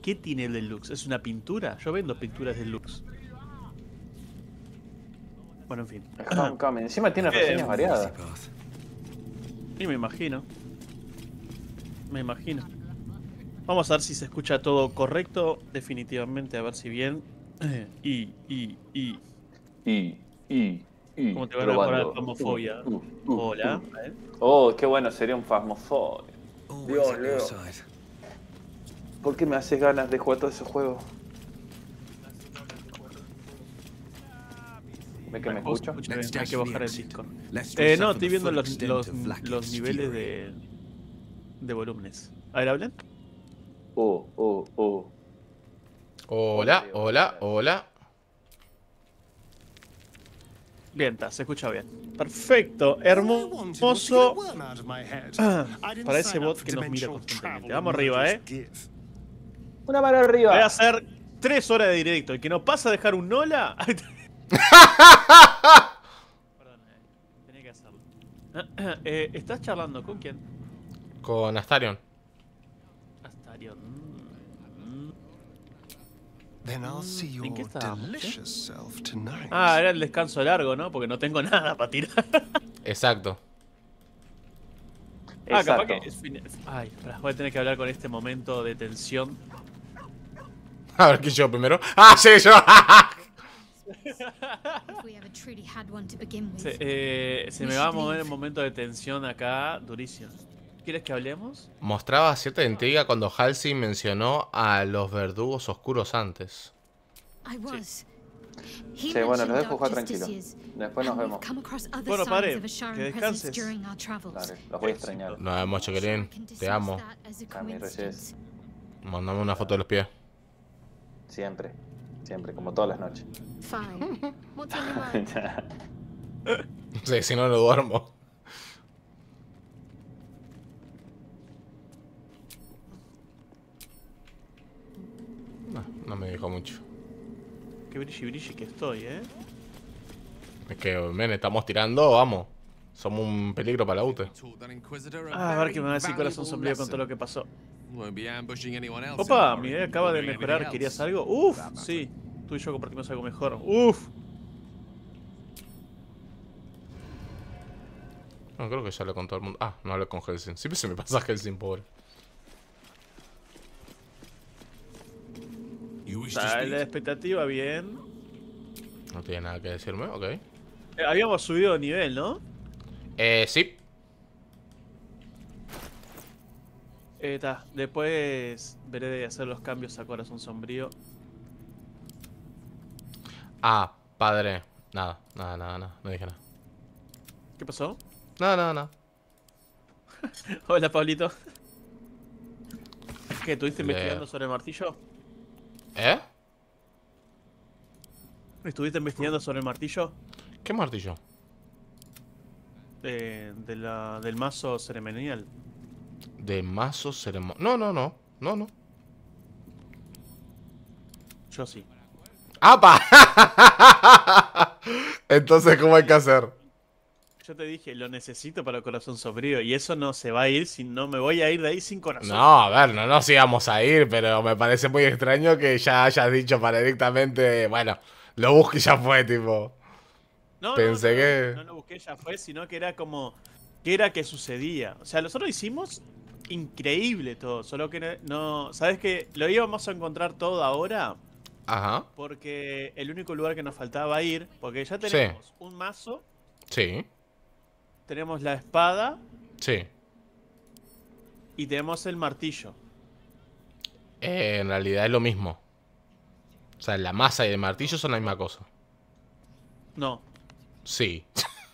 ¿Qué tiene el deluxe? ¿Es una pintura? Yo vendo pinturas deluxe. Bueno, en fin. El Homecoming. Encima tiene reseñas variadas. Y me imagino. Me imagino. Vamos a ver si se escucha todo correcto. Definitivamente, a ver si bien. Y. ¿Cómo te va a mejorar la Probando. famofobia? Hola. Oh, qué bueno sería un Phasmophobia. Dios, Leo. ¿Por qué me haces ganas de jugar todos esos juegos? ¿Ve que me escucho? Escucha bien, hay que bajar el Discord. No, estoy viendo los niveles de volúmenes. A ver, ¿hablen? Hola, hola, hola. Bien, se escucha bien. Perfecto, hermoso. Para ese bot que nos mira constantemente. Vamos arriba, Una mano Voy a arriba. hacer 3 horas de directo. El que no pasa a dejar un Nola. Perdón, tenía que hacerlo. ¿Estás charlando con quién? Con Astarion. Astarion. ¿En qué estábamos, era el descanso largo, ¿no? Porque no tengo nada para tirar. Exacto. Capaz que... Ay, espera, voy a tener que hablar con este momento de tensión. A ver, ¿quién yo primero? ¡Ah, sí, yo! Se me va a mover el momento de tensión acá, durísimo. ¿Quieres que hablemos? Mostraba cierta intriga cuando Halsey mencionó a los verdugos oscuros antes. Sí, bueno, los dejo jugar tranquilo. Después nos vemos. Bueno, padre, que descanses. Dale, los voy a extrañar. Nos vemos, Chiquilín. Te amo. Cami Reyes. Mandame una foto de los pies. Siempre. Siempre, como todas las noches. Sí, si no, no duermo. No me dijo mucho. Qué brilli que estoy, Es que, men, estamos tirando, vamos. Somos un peligro para la UTE. A ver qué me va a decir Corazón Sombrío con todo lo que pasó. Opa, mi idea acaba de mejorar. ¿Querías algo? Uf, sí. Tú y yo compartimos algo mejor. Uf. No, creo que ya hablé con todo el mundo. Ah, no hablé con Helsing. Siempre se me pasa Helsing, pobre. La expectativa, bien. No tiene nada que decirme, ok. Habíamos subido de nivel, ¿no? Sí. Después veré de hacer los cambios a Corazón Sombrío. Ah, padre. Nada. No dije nada. ¿Qué pasó? Nada. Hola, Pablito. ¿Qué? ¿Estuviste investigando sobre el martillo? ¿Estuviste investigando sobre el martillo? ¿Qué martillo? Del mazo ceremonial. De mazo ceremonial. No. Yo sí. ¡Apa! Entonces, ¿cómo hay que hacer? Yo te dije, lo necesito para Corazón Sombrío. Y eso no se va a ir, no me voy a ir de ahí sin corazón. No, a ver, no nos íbamos a ir, pero me parece muy extraño que ya hayas dicho para directamente. Bueno, lo busque y ya fue, tipo. Pensé que. No lo busqué, ya fue, sino que era como. ¿Qué era que sucedía? O sea, nosotros hicimos increíble todo. Solo que no. ¿Sabes qué? Lo íbamos a encontrar todo ahora. Ajá. Porque el único lugar que nos faltaba ir. Porque ya tenemos un mazo. Sí. Tenemos la espada. Sí. Y tenemos el martillo. En realidad es lo mismo. O sea, la masa y el martillo son la misma cosa. No. Sí.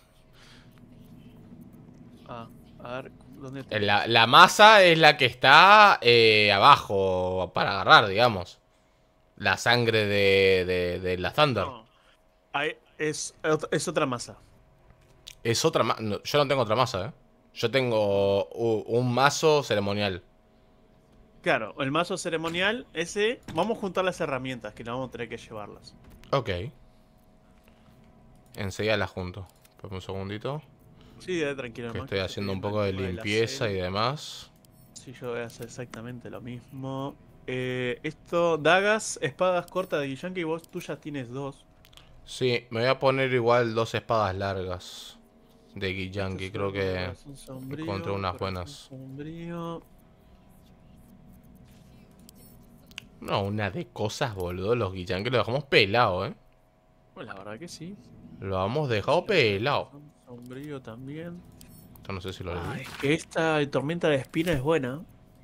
A ver, ¿dónde te... la masa es la que está abajo para agarrar, digamos. La sangre de la Thunder. No. Es otra masa. Es otra masa. No, yo no tengo otra masa, Yo tengo un mazo ceremonial. Claro, el mazo ceremonial, ese... Vamos a juntar las herramientas, que no vamos a tener que llevarlas. Ok. Enseguida las junto. Espera un segundito. Sí, tranquilo. Que estoy haciendo un poco de limpieza y demás. Sí, yo voy a hacer exactamente lo mismo. Esto, dagas, espadas cortas de Gillianki, vos tú ya tienes 2. Sí, me voy a poner igual 2 espadas largas de Gillianki. Creo que Corazón encontré sombrío, unas corazón buenas. sombrío. No, una de cosas, boludo. Los Gillianki lo dejamos pelado, Bueno, la verdad que sí. Lo hemos Sí, dejado a ver, pelado. corazón sombrío también. Esto no sé si lo leí. Es que esta tormenta de espina es buena.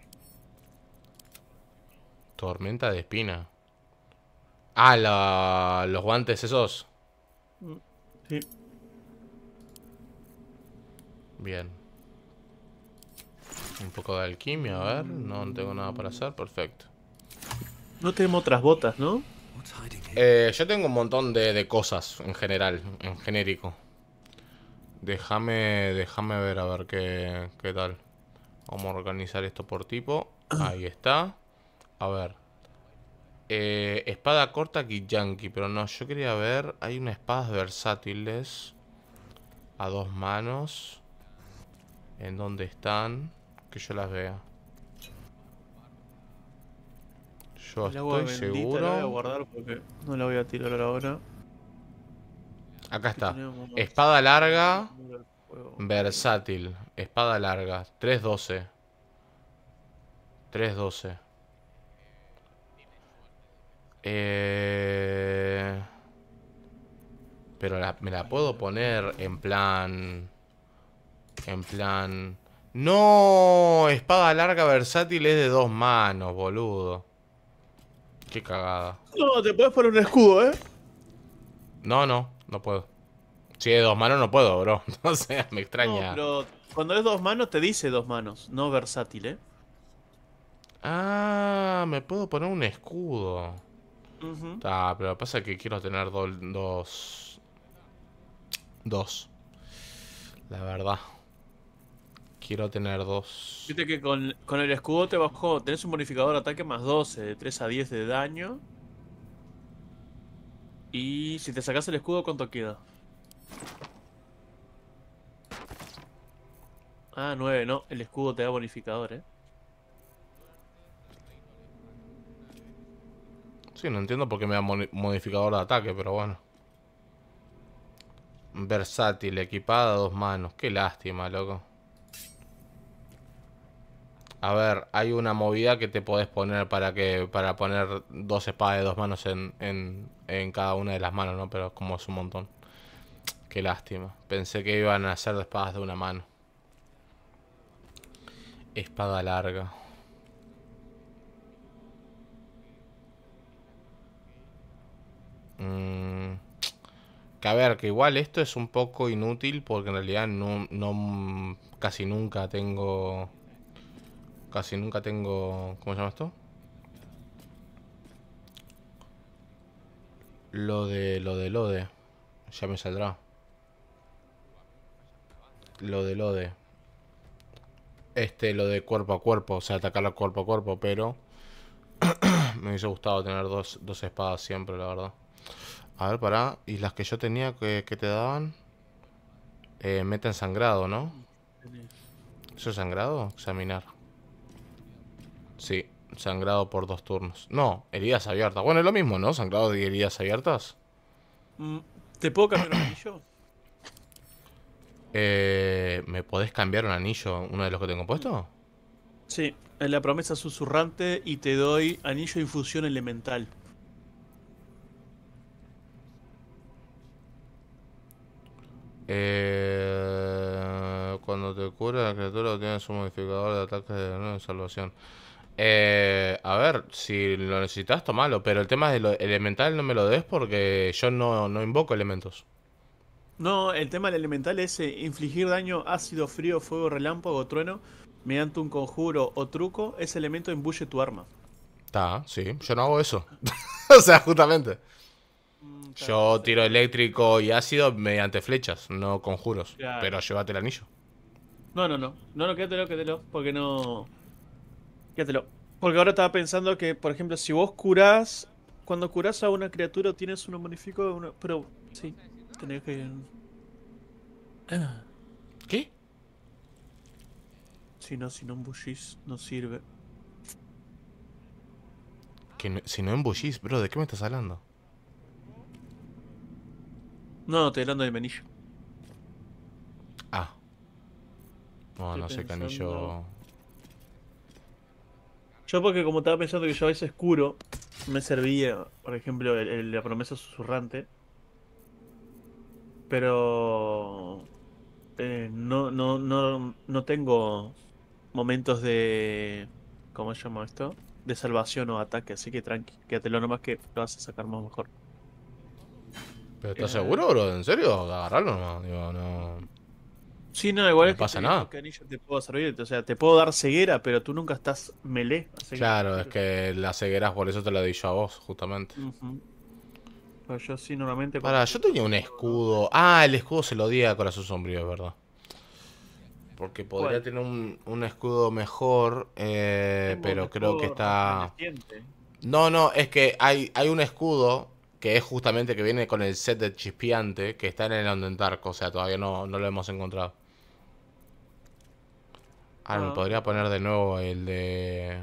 Tormenta de espina. Ah, los guantes esos. Mm, sí. Bien. Un poco de alquimia, a ver. No tengo nada para hacer. Perfecto. No tenemos otras botas, ¿no? Yo tengo un montón de cosas en general, en genérico. Déjame ver a ver qué tal. Vamos a organizar esto por tipo. Ahí está. A ver. Espada corta Gillianki. Pero no, yo quería ver. Hay unas espadas versátiles. A 2 manos. ¿En dónde están? Que yo las vea. Yo El agua estoy bendita la voy a seguro. guardar porque no la voy a tirar ahora. Acá Que está. tenemos Espada larga. el fuego. Versátil. Espada larga. 312. 312. Pero me la puedo poner en plan... En plan... No, espada larga versátil es de 2 manos, boludo. Qué cagada. No, te puedes poner un escudo, ¿eh? No puedo. Si es de 2 manos no puedo, bro. No sé, me No, extraña. pero cuando es 2 manos te dice 2 manos, no versátil, ¿eh? Ah, me puedo poner un escudo. Ujú. Ah, pero lo que pasa es que quiero tener dos. La verdad. Quiero tener 2. Viste que con el escudo te bajó, tenés un bonificador de ataque más 12, de 3 a 10 de daño. Y si te sacas el escudo, ¿cuánto queda? Ah, 9, no, el escudo te da bonificador, ¿eh? Sí, no entiendo por qué me da modificador de ataque, pero bueno. Versátil, equipada a 2 manos. Qué lástima, loco. A ver, hay una movida que te podés poner para poner 2 espadas de 2 manos en cada una de las manos, ¿no? Pero como es un montón. Qué lástima. Pensé que iban a ser de espadas de una mano. Espada larga. Que a ver, que igual esto es un poco inútil porque en realidad casi nunca tengo... Casi nunca tengo... ¿Cómo se llama esto? Lode. Ya me saldrá. Lode. Lo de cuerpo a cuerpo, o sea, atacarlo cuerpo a cuerpo, pero me hubiese gustado tener dos espadas siempre, la verdad. A ver, pará. Y las que yo tenía que te daban. Meten sangrado, ¿no? ¿Eso es sangrado? Examinar. Sí, sangrado por 2 turnos. No, heridas abiertas. Bueno, es lo mismo, ¿no? Sangrado y heridas abiertas. Mm, ¿Te puedo cambiar un anillo? ¿Me podés cambiar un anillo, uno de los que tengo puesto? Sí, en la promesa susurrante y te doy anillo de infusión elemental. Cuando te cura la criatura obtienes un modificador de ataque de salvación. A ver, si lo necesitas, tomalo. Pero el tema de lo elemental no me lo des porque yo no invoco elementos. No, el tema del elemental es infligir daño ácido, frío, fuego, relámpago o trueno mediante un conjuro o truco. Ese elemento imbuye tu arma. Está, sí, yo no hago eso. O sea, justamente. Claro, Yo entonces, tiro eléctrico y ácido mediante flechas, no conjuros. claro. Pero llévate el anillo. No, quédatelo, porque no... Quédatelo. Porque ahora estaba pensando que, por ejemplo, si vos curás, cuando curás a una criatura tienes un bonifico, pero sí, tenés que... ¿Qué? Si no embullís, no sirve. Si no embullís, bro, ¿de qué me estás hablando? No, estoy hablando del menillo. Ah. No, no Estoy sé qué pensando. anillo... Yo porque como estaba pensando que yo a veces curo, me servía, por ejemplo, la promesa susurrante. Pero no tengo momentos de... ¿Cómo se llama esto? De salvación o ataque, así que tranqui, quédatelo nomás que lo vas a sacar más mejor. ¿Pero estás Eh, seguro, bro? ¿En serio? Agarrarlo nomás. Digo, no... sí, no, igual No es que pasa estoy viendo nada. qué anillo te puedo servir. O sea, te puedo dar ceguera, pero tú nunca estás melee, así que Claro, es prefiero... que las cegueras por eso te lo di yo a vos, justamente. Ujú. Pero yo sí, normalmente cuando Pará, yo curo tenía un curo, ¿no? escudo. Ah, el escudo se lo di a Corazón Sombrío, es verdad. Porque podría ¿Cuál? tener un escudo mejor, Tengo pero creo que mejor está... resplandeciente. No, no, es que hay un escudo que es justamente que viene con el set de chispeante que está en el Ondentark, o sea, todavía no lo hemos encontrado. Ahora me Ah, podría capaz. poner de nuevo el de...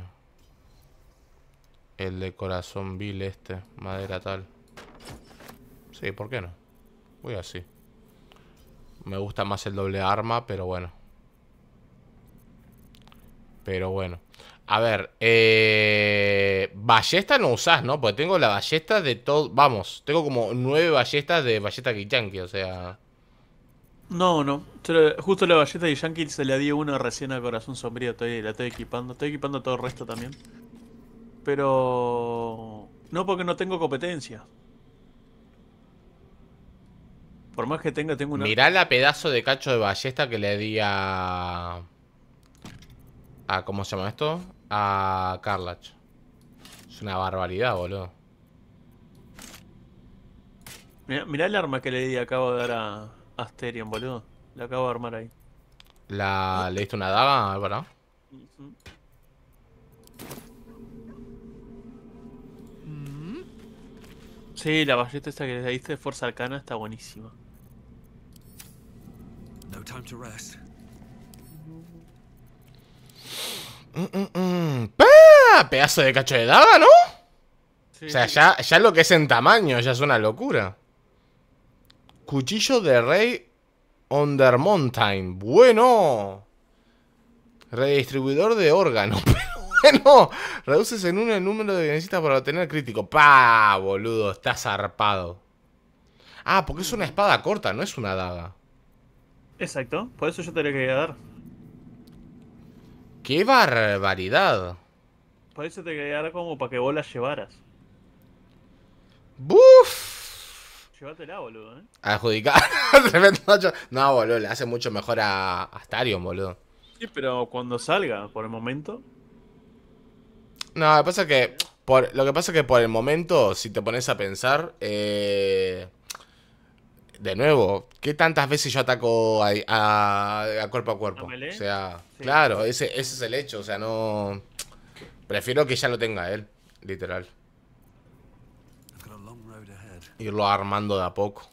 El de Corazón Vil madera tal. Sí, ¿por qué no? Voy así. Me gusta más el doble arma, pero bueno. Pero bueno. A ver, ballesta no usás, ¿no? Porque tengo la ballesta de todo... Vamos, tengo como 9 ballestas de ballesta Kichanki, o sea... No, no. Justo la ballesta de Yankee se le dio una recién a Corazón Sombrío. La estoy equipando. Estoy equipando todo el resto también. Pero... No porque no tengo competencia. Por más que tengo un Mirá arco. la pedazo de cacho de ballesta que le di a ¿cómo se llama esto? A Carlach. Es una barbaridad, boludo. Mirá el arma que acabo de dar a Asterion, boludo. La acabo de armar ahí. ¿Le diste una daga, verdad? Ujú. Sí, la ballesta esta que le diste de Fuerza Arcana está buenísima. No time to rest. ¡Pah! Pedazo de cacho de daga, ¿no? O Sí, sea, sí. ya lo que es en tamaño ya es una locura. Cuchillo de rey Ondermontine. Bueno. Redistribuidor de órganos. Pero bueno. Reduces en uno el número de que necesitas para obtener crítico. Pa, boludo. Está zarpado. Ah, porque es una Ujú. espada corta, no es una daga. Exacto. Por eso yo te la quería dar. ¡Qué barbaridad! Por eso te quería dar como para que vos la llevaras. ¡Buf! Llévatela, boludo, ¿eh? Adjudicar. Tremendo macho. No, boludo, le hace mucho mejor a Astarion, boludo. Sí, pero cuando salga, por el momento. No, lo que pasa es que. Lo que pasa es que por el momento, si te pones a pensar. De nuevo, ¿qué tantas veces yo ataco a cuerpo a ¿A cuerpo? O melee? sea, Sí. claro, ese es el hecho. O sea, no. Prefiero que ya lo tenga él, literal. I've got a long road ahead. Irlo armando de a poco.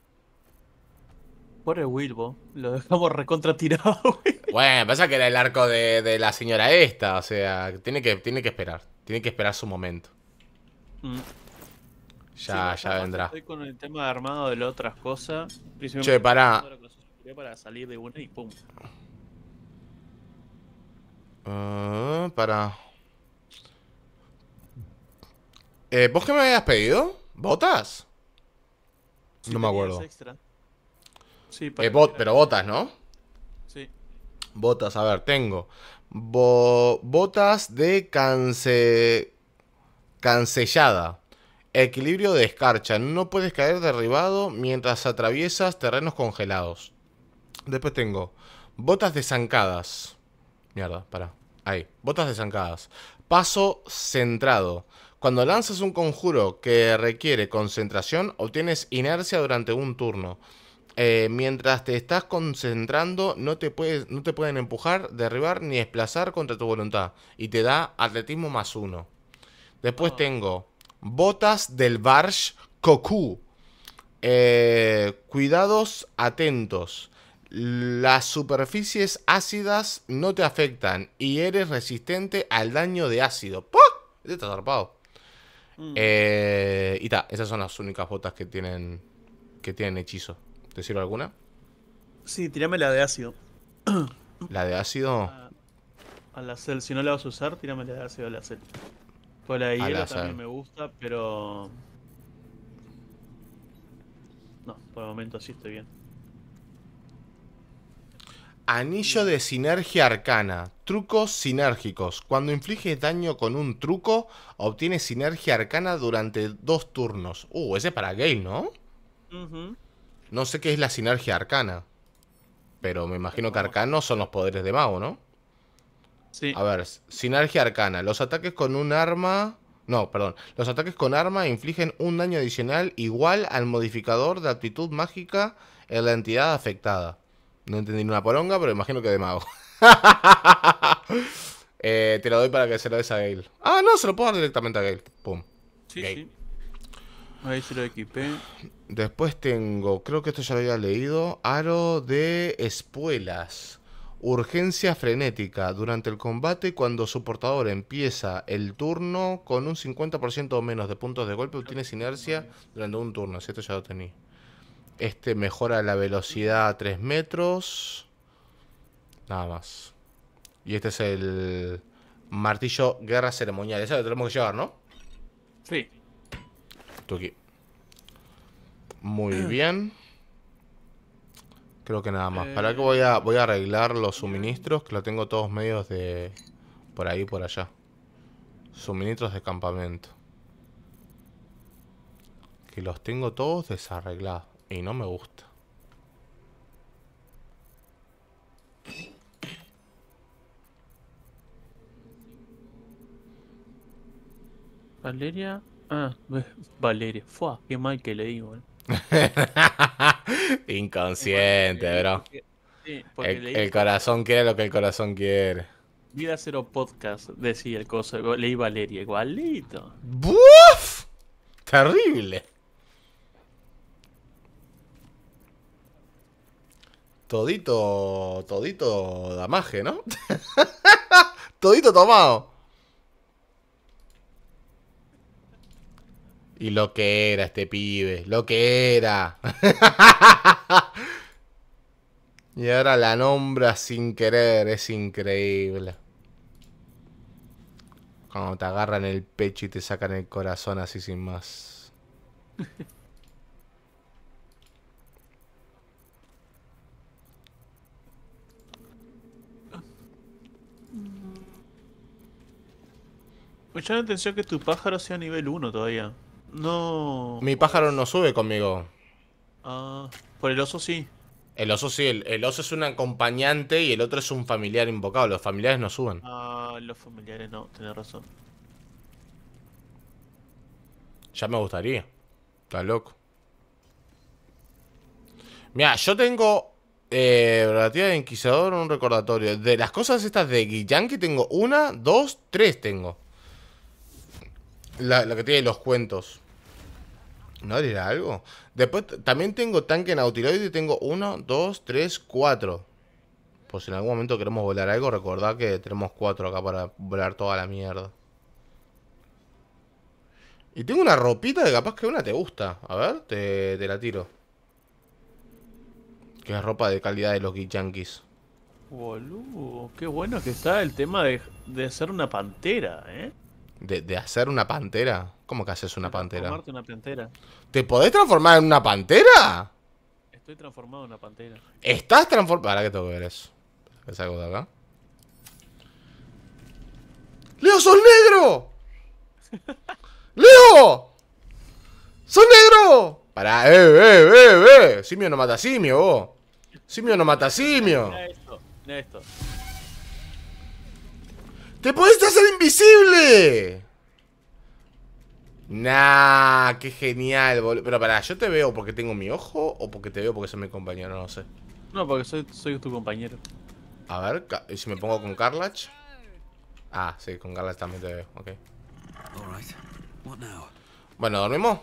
Pobre Wilbo. Lo dejamos recontra tirado, güey. Bueno, pasa que era el arco de la señora esta. O sea, tiene que esperar. Tiene que esperar su momento. Mm. Sí, Ya, igual yo ya aparte vendrá. estoy con el tema de armado de las otras cosas. Che, Principalmente pará. armando la cosa superior para salir de una y pum. Pará. ¿Vos qué me habías pedido? ¿Botas? Si No me tenías acuerdo. extra. Sí, para que Pero agregues. botas, ¿no? Sí. Botas, a ver, tengo. Botas de cancellada. Equilibrio de escarcha. No puedes caer derribado mientras atraviesas terrenos congelados. Después tengo botas de zancadas. Mierda, para. Ahí. Botas de zancadas. Paso centrado. Cuando lanzas un conjuro que requiere concentración, obtienes inercia durante un turno. Mientras te estás concentrando, no te pueden empujar, derribar ni desplazar contra tu voluntad. Y te da atletismo +1. Después Ah, tengo botas del Barsh Koku. Cuidados atentos. Las superficies ácidas no te afectan y eres resistente al daño de ácido. ¡Pah! Este está zarpado. Y ta, esas son las únicas botas que tienen hechizo. ¿Te sirve alguna? Sí, tirame la de ácido. La de ácido. A la cel, si no la vas a usar, tirame la de ácido a la cel. Pues la de A hielo la también cel. me gusta, pero... No, por el momento sí estoy bien. Anillo de sinergia arcana. Trucos sinérgicos. Cuando infliges daño con un truco, obtienes sinergia arcana durante 2 turnos. Ese es para Gale, ¿no? No sé qué es la sinergia arcana. Pero me imagino que arcanos son los poderes de mago, ¿no? Sí. A ver, sinergia arcana. Los ataques con un arma... No, perdón. Los ataques con arma infligen un daño adicional igual al modificador de aptitud mágica en la entidad afectada. No entendí ni una poronga, pero imagino que de mago. Te lo doy para que se lo des a Gale. Ah, no, se lo puedo dar directamente a Gale. Pum. Sí, Gale. sí. Ahí se lo equipé. Después tengo, creo que esto ya lo había leído, aro de espuelas. Urgencia frenética. Durante el combate, cuando su portador empieza el turno con un 50% o menos de puntos de golpe, obtienes inercia durante un turno. Si esto ya lo tenía. Este mejora la velocidad a 3 metros. Nada más. Y este es el martillo guerra ceremonial. Ese lo tenemos que llevar, ¿no? Sí. Tuki. Muy bien. Creo que nada más. Para que voy a arreglar los suministros, que lo tengo todos medios de... por ahí, por allá. Suministros de campamento. Que los tengo todos desarreglados. Y no me gusta. Valeria. Ah, Valeria. Fua, qué mal que le digo. Inconsciente, bro. Sí, porque El corazón quiere lo que el corazón quiere. Vida Cero Podcast decía el coso. Leí Valeria, igualito. ¡Buf! Terrible. Todito damaje, ¿no? Todito tomado. Y lo que era este pibe, lo que era. Y ahora la nombra sin querer, es increíble. Cuando te agarran el pecho y te sacan el corazón así sin más. Me llama la atención que tu pájaro sea nivel 1 todavía. No. Mi pájaro no sube conmigo. Ah, por el oso sí. El oso sí, el oso es un acompañante y el otro es un familiar invocado. Los familiares no suben. Ah, los familiares no, tenés razón. Ya me gustaría. Está loco. Mira, yo tengo relativa de Inquisidor, un recordatorio. De las cosas estas de Gillian, tengo 1, 2, 3 tengo. La que tiene los cuentos. ¿No era algo? Después también tengo tanque nautiloide y tengo 1, 2, 3, 4. Pues si en algún momento queremos volar algo, recordad que tenemos 4 acá para volar toda la mierda. Y tengo una ropita que capaz que una te gusta. A ver, te la tiro. Que es ropa de calidad de los Yankees. Boludo, qué bueno que está el tema de ser una pantera, ¿eh? ¿De hacer una pantera? ¿Cómo que haces una pantera? Transformarte en una pantera. ¿Te podés transformar en una pantera? Estoy transformado en una pantera. ¿Estás transformado? ¿Para qué tengo que ver eso? ¿Qué salgo de acá? ¡Leo, sos negro! ¡Leo! ¡Sos negro! Pará, Simio no mata simio, vos. Simio no mata simio. Mira esto, mira esto. ¡Te podés hacer invisible! Nah, qué genial, boludo. Pero pará, ¿yo te veo porque tengo mi ojo o porque te veo porque soy mi compañero? No sé. No, porque soy tu compañero. A ver, ¿y si me pongo con Carlach? Ah, sí, con Carlach también te veo, ok. All right. What now? Bueno, ¿dormimos?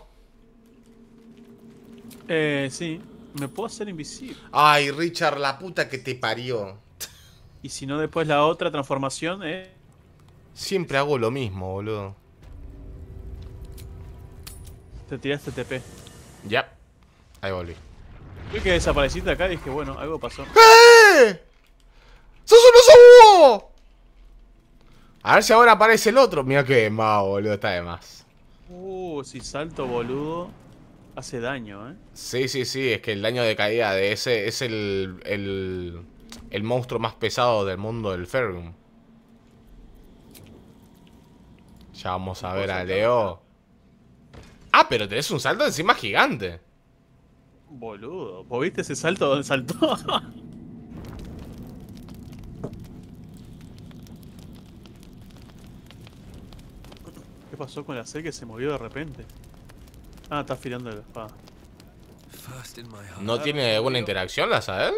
Sí. Me puedo hacer invisible. Ay, Richard, la puta que te parió. Y si no, después la otra transformación, Siempre hago lo mismo, boludo. Te tiraste TP. Ya. Ahí volví. Vi que desapareciste acá y dije, bueno, algo pasó. ¡Eh! ¡Sos un oso búho! A ver si ahora aparece el otro. Mira que más, boludo. Está de más. Si salto, boludo, hace daño, Sí, sí, sí. Es que el daño de caída de ese es el monstruo más pesado del mundo del Ferrum. Ya vamos a ver a Leo. Ah, pero tenés un salto encima gigante. Boludo, ¿vos viste ese salto donde saltó? ¿Qué pasó con la C que se movió de repente? Ah, está afilando la espada. First in my heart. ¿No tiene alguna interacción la Sael?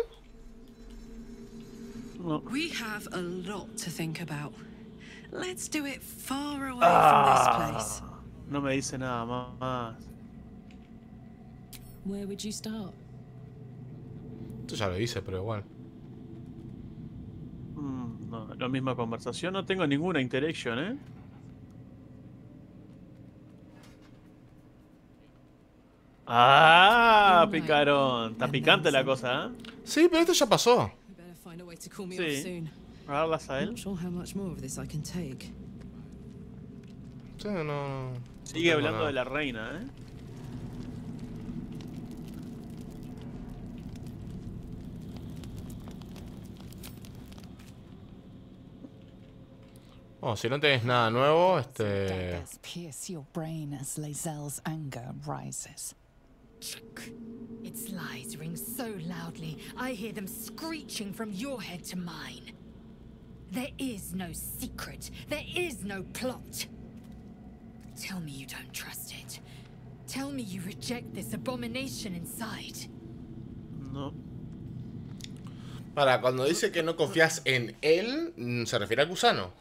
No. We have a lot to think about. Let's do it far away from this place. No me dice nada más. Where would you start? Esto ya lo hice, pero igual. No, la misma conversación. No tengo ninguna interaction, Ah, picarón. Está picante la cosa, Sí, pero esto ya pasó. We better find a way to cool me Sí. off soon. A verlas a Not él. sure how much more of this I can take. Sí, no. Sigue no tengo hablando nada. de la reina, Oh, si no tenés nada nuevo, Daggers pierce your brain as Lae'zel's anger rises. Its lies ring so loudly, I hear them screeching from your head to mine. There is no secret. There is no plot. Tell me you don't trust it. Tell me you reject this abomination inside. No. Para, cuando dice que no confías en él, ¿se refiere al gusano?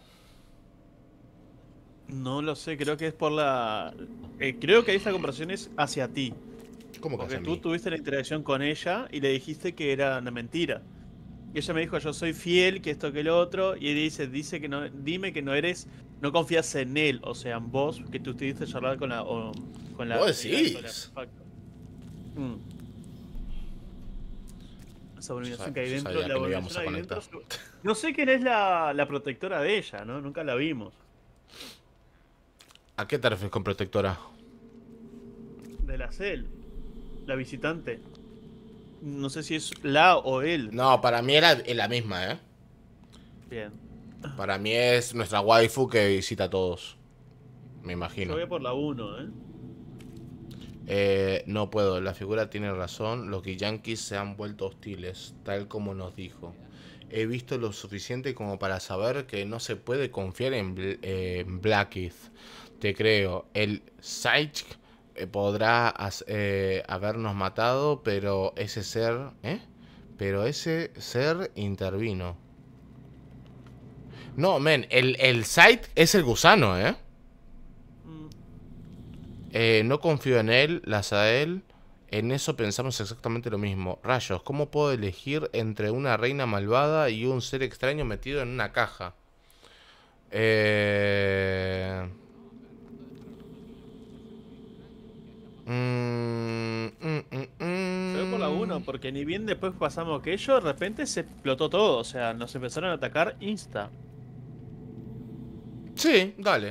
No lo sé, creo que es por la... creo que esta conversación es hacia ti. ¿Cómo que Porque hacia tú mí? tuviste la interacción con ella y le dijiste que era una mentira. Y ella me dijo, yo soy fiel, que esto, que lo otro. Y él dice que no, dime que no eres, no confías en él, o sea, en vos, que tú estuviste charlar con la... con la ¿Vos decís? con el artefacto. Esa abominación Yo que hay sabía dentro, que la no íbamos abominación a ahí dentro. conectar. No sé quién es la protectora de ella, ¿no? Nunca la vimos. ¿A qué te refieres con protectora? De la CEL, la visitante. No sé si es la o él. No, para mí era la misma, ¿eh? Bien. Para mí es nuestra waifu que visita a todos. Me Yo imagino. voy por la 1, No puedo, la figura tiene razón. Los Yankees se han vuelto hostiles, tal como nos dijo. He visto lo suficiente como para saber que no se puede confiar en Blackheath. Te creo. El Psyche podrá habernos matado, pero ese ser... Pero ese ser intervino. No, men, el Sight es el gusano, no confío en él, Lazael. En eso pensamos exactamente lo mismo. Rayos, ¿cómo puedo elegir entre una reina malvada y un ser extraño metido en una caja? Yo voy por la 1, porque ni bien después pasamos que ellos, de repente se explotó todo. O sea, nos empezaron a atacar insta. Sí, dale.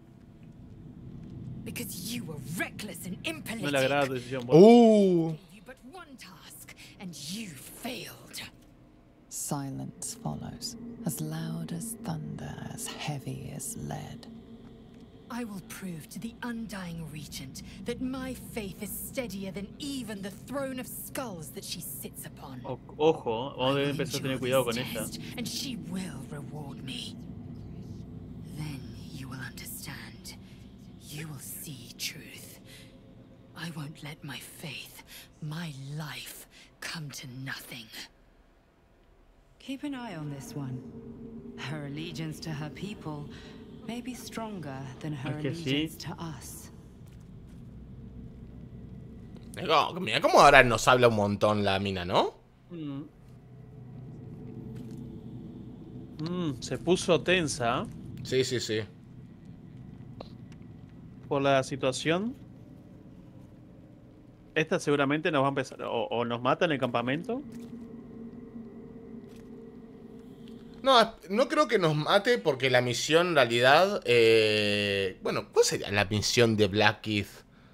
Because you were reckless and impolitic. No le agrada tu decisión. vos. Gave you but one task, and you failed. Silence follows, as loud as thunder, as heavy as lead. I will prove to the Undying Regent that my faith is steadier than even the throne of skulls that she sits upon. Ojo, vamos a I will empezar a tener endure cuidado this con ella. test, and she will reward me. Then you will understand. You will see truth. I won't let my faith, my life, come to nothing. Keep an eye on this one. Her allegiance to her people may be stronger than her Es que sí. allegiance to us. Mira cómo ahora nos habla un montón la mina, ¿no? Se puso tensa Sí, sí, sí. por la situación. Esta seguramente nos va a empezar. O nos mata en el campamento. No, no creo que nos mate porque la misión en realidad... bueno, ¿cuál sería la misión de Blackkeith?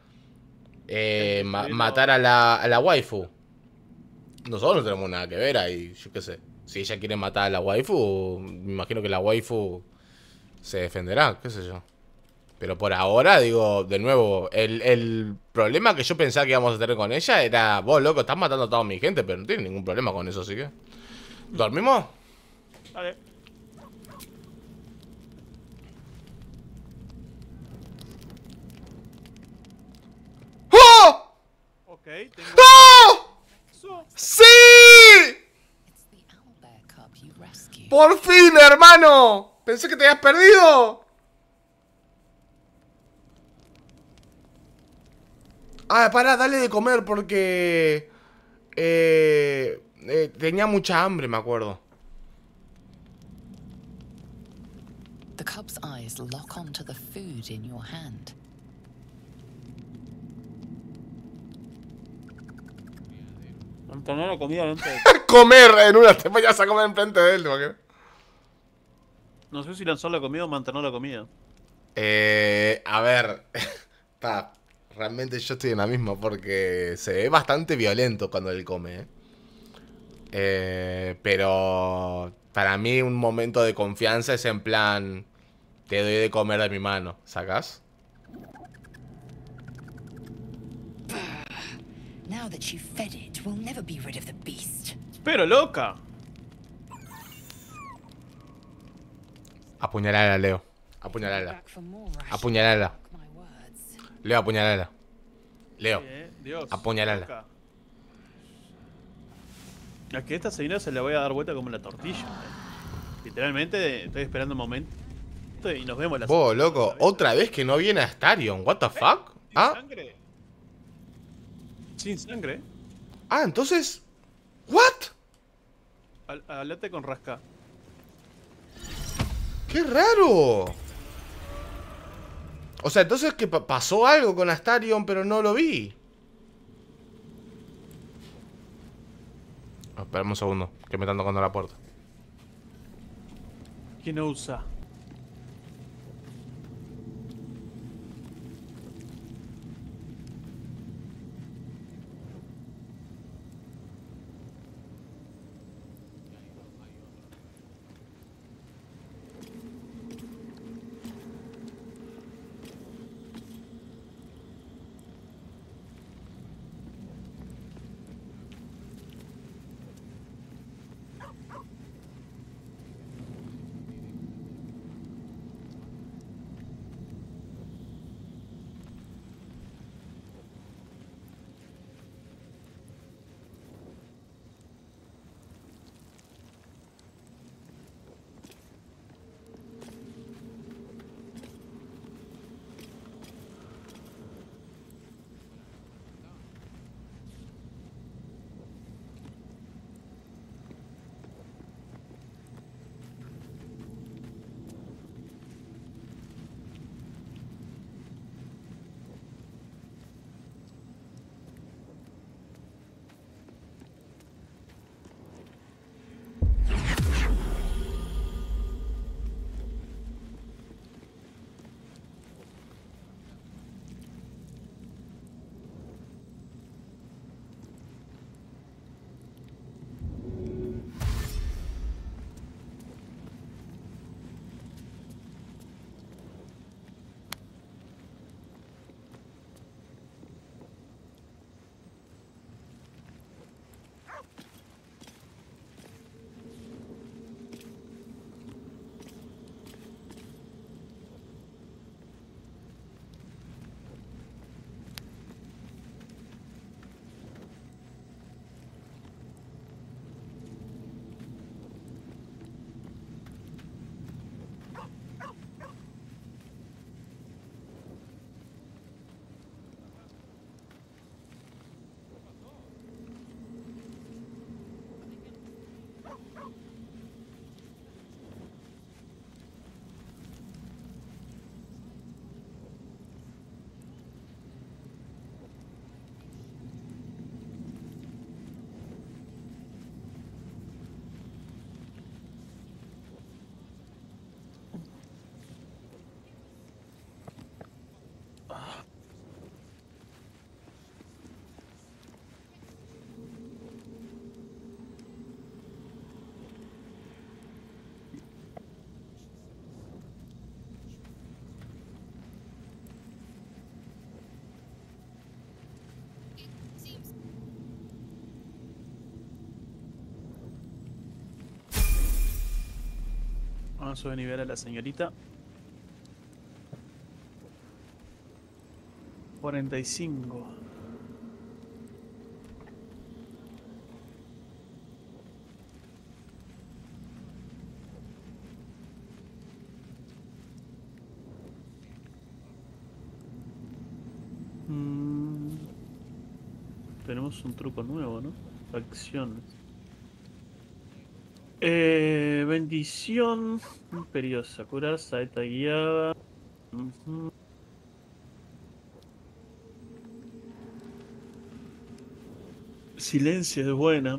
Matar a la waifu. Nosotros no tenemos nada que ver ahí, yo qué sé. Si ella quiere matar a la waifu, me imagino que la waifu se defenderá, qué sé yo. Pero por ahora, digo, de nuevo, el problema que yo pensaba que íbamos a tener con ella era... Vos, loco, estás matando a toda mi gente, pero no tiene ningún problema con eso, así que... ¿Dormimos? Vale. ¡Oh! Ok, tengo... ¡Oh! eso. ¡Sí! It's the owlbear cub you rescued. ¡Por fin, hermano! Pensé que te habías perdido. Ah, pará, dale de comer porque... tenía mucha hambre, me acuerdo. The cub's eyes lock onto the food in your hand. Mantener la comida dentro de... Comer en una, te vayas a comer enfrente de él, ¿por qué? No sé si lanzar la comida o mantener la comida. A ver... Realmente yo estoy en la misma porque se ve bastante violento cuando él come, pero para mí un momento de confianza es en plan... Te doy de comer de mi mano, ¿sacás? Now that you've fed it, we'll never be rid of the beast. Pero loca. Apuñalala, Leo. Apuñalala. Back for more rations. Apuñalala. Mark my words. Leo, apuñalala. Leo, Dios. apuñalala. Loca. A que esta señora se le voy a dar vuelta como la tortilla. Literalmente estoy esperando un momento y nos vemos la Vos, loco, otra vez que no viene Astarion. What the fuck? ¿Sin Ah, sangre? Sin sangre. ah, entonces... What? Hablate con Rasca. ¡Qué raro! O sea, entonces que pasó algo con Astarion, pero no lo vi. Espera un segundo, que me están tocando la puerta. ¿Quién no usa? Vamos a subir nivel a la señorita. 45. Tenemos un truco nuevo, ¿no? Acciones. Bendición imperiosa. Curar, saeta guiada. Silencio es buena.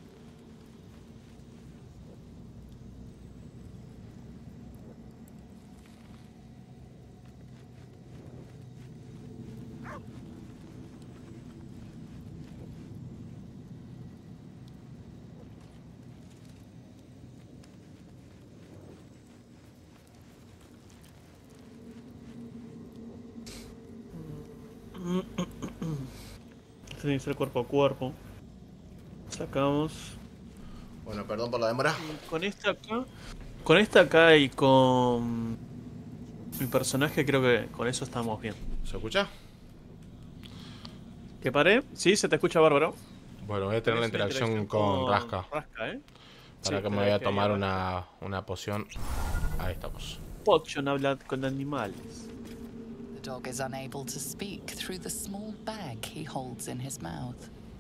Este tiene que ser cuerpo a cuerpo. Sacamos. Bueno, perdón por la demora. Con esta acá y con mi personaje creo que con eso estamos bien. ¿Se escucha? ¿Qué paré? Sí, se te escucha bárbaro. Bueno, voy a tener la interacción con Rasca. Para sí, que me voy a tomar una poción. Ahí estamos. Potion habla con animales. The dog is unable to speak through the small bag he holds in his mouth.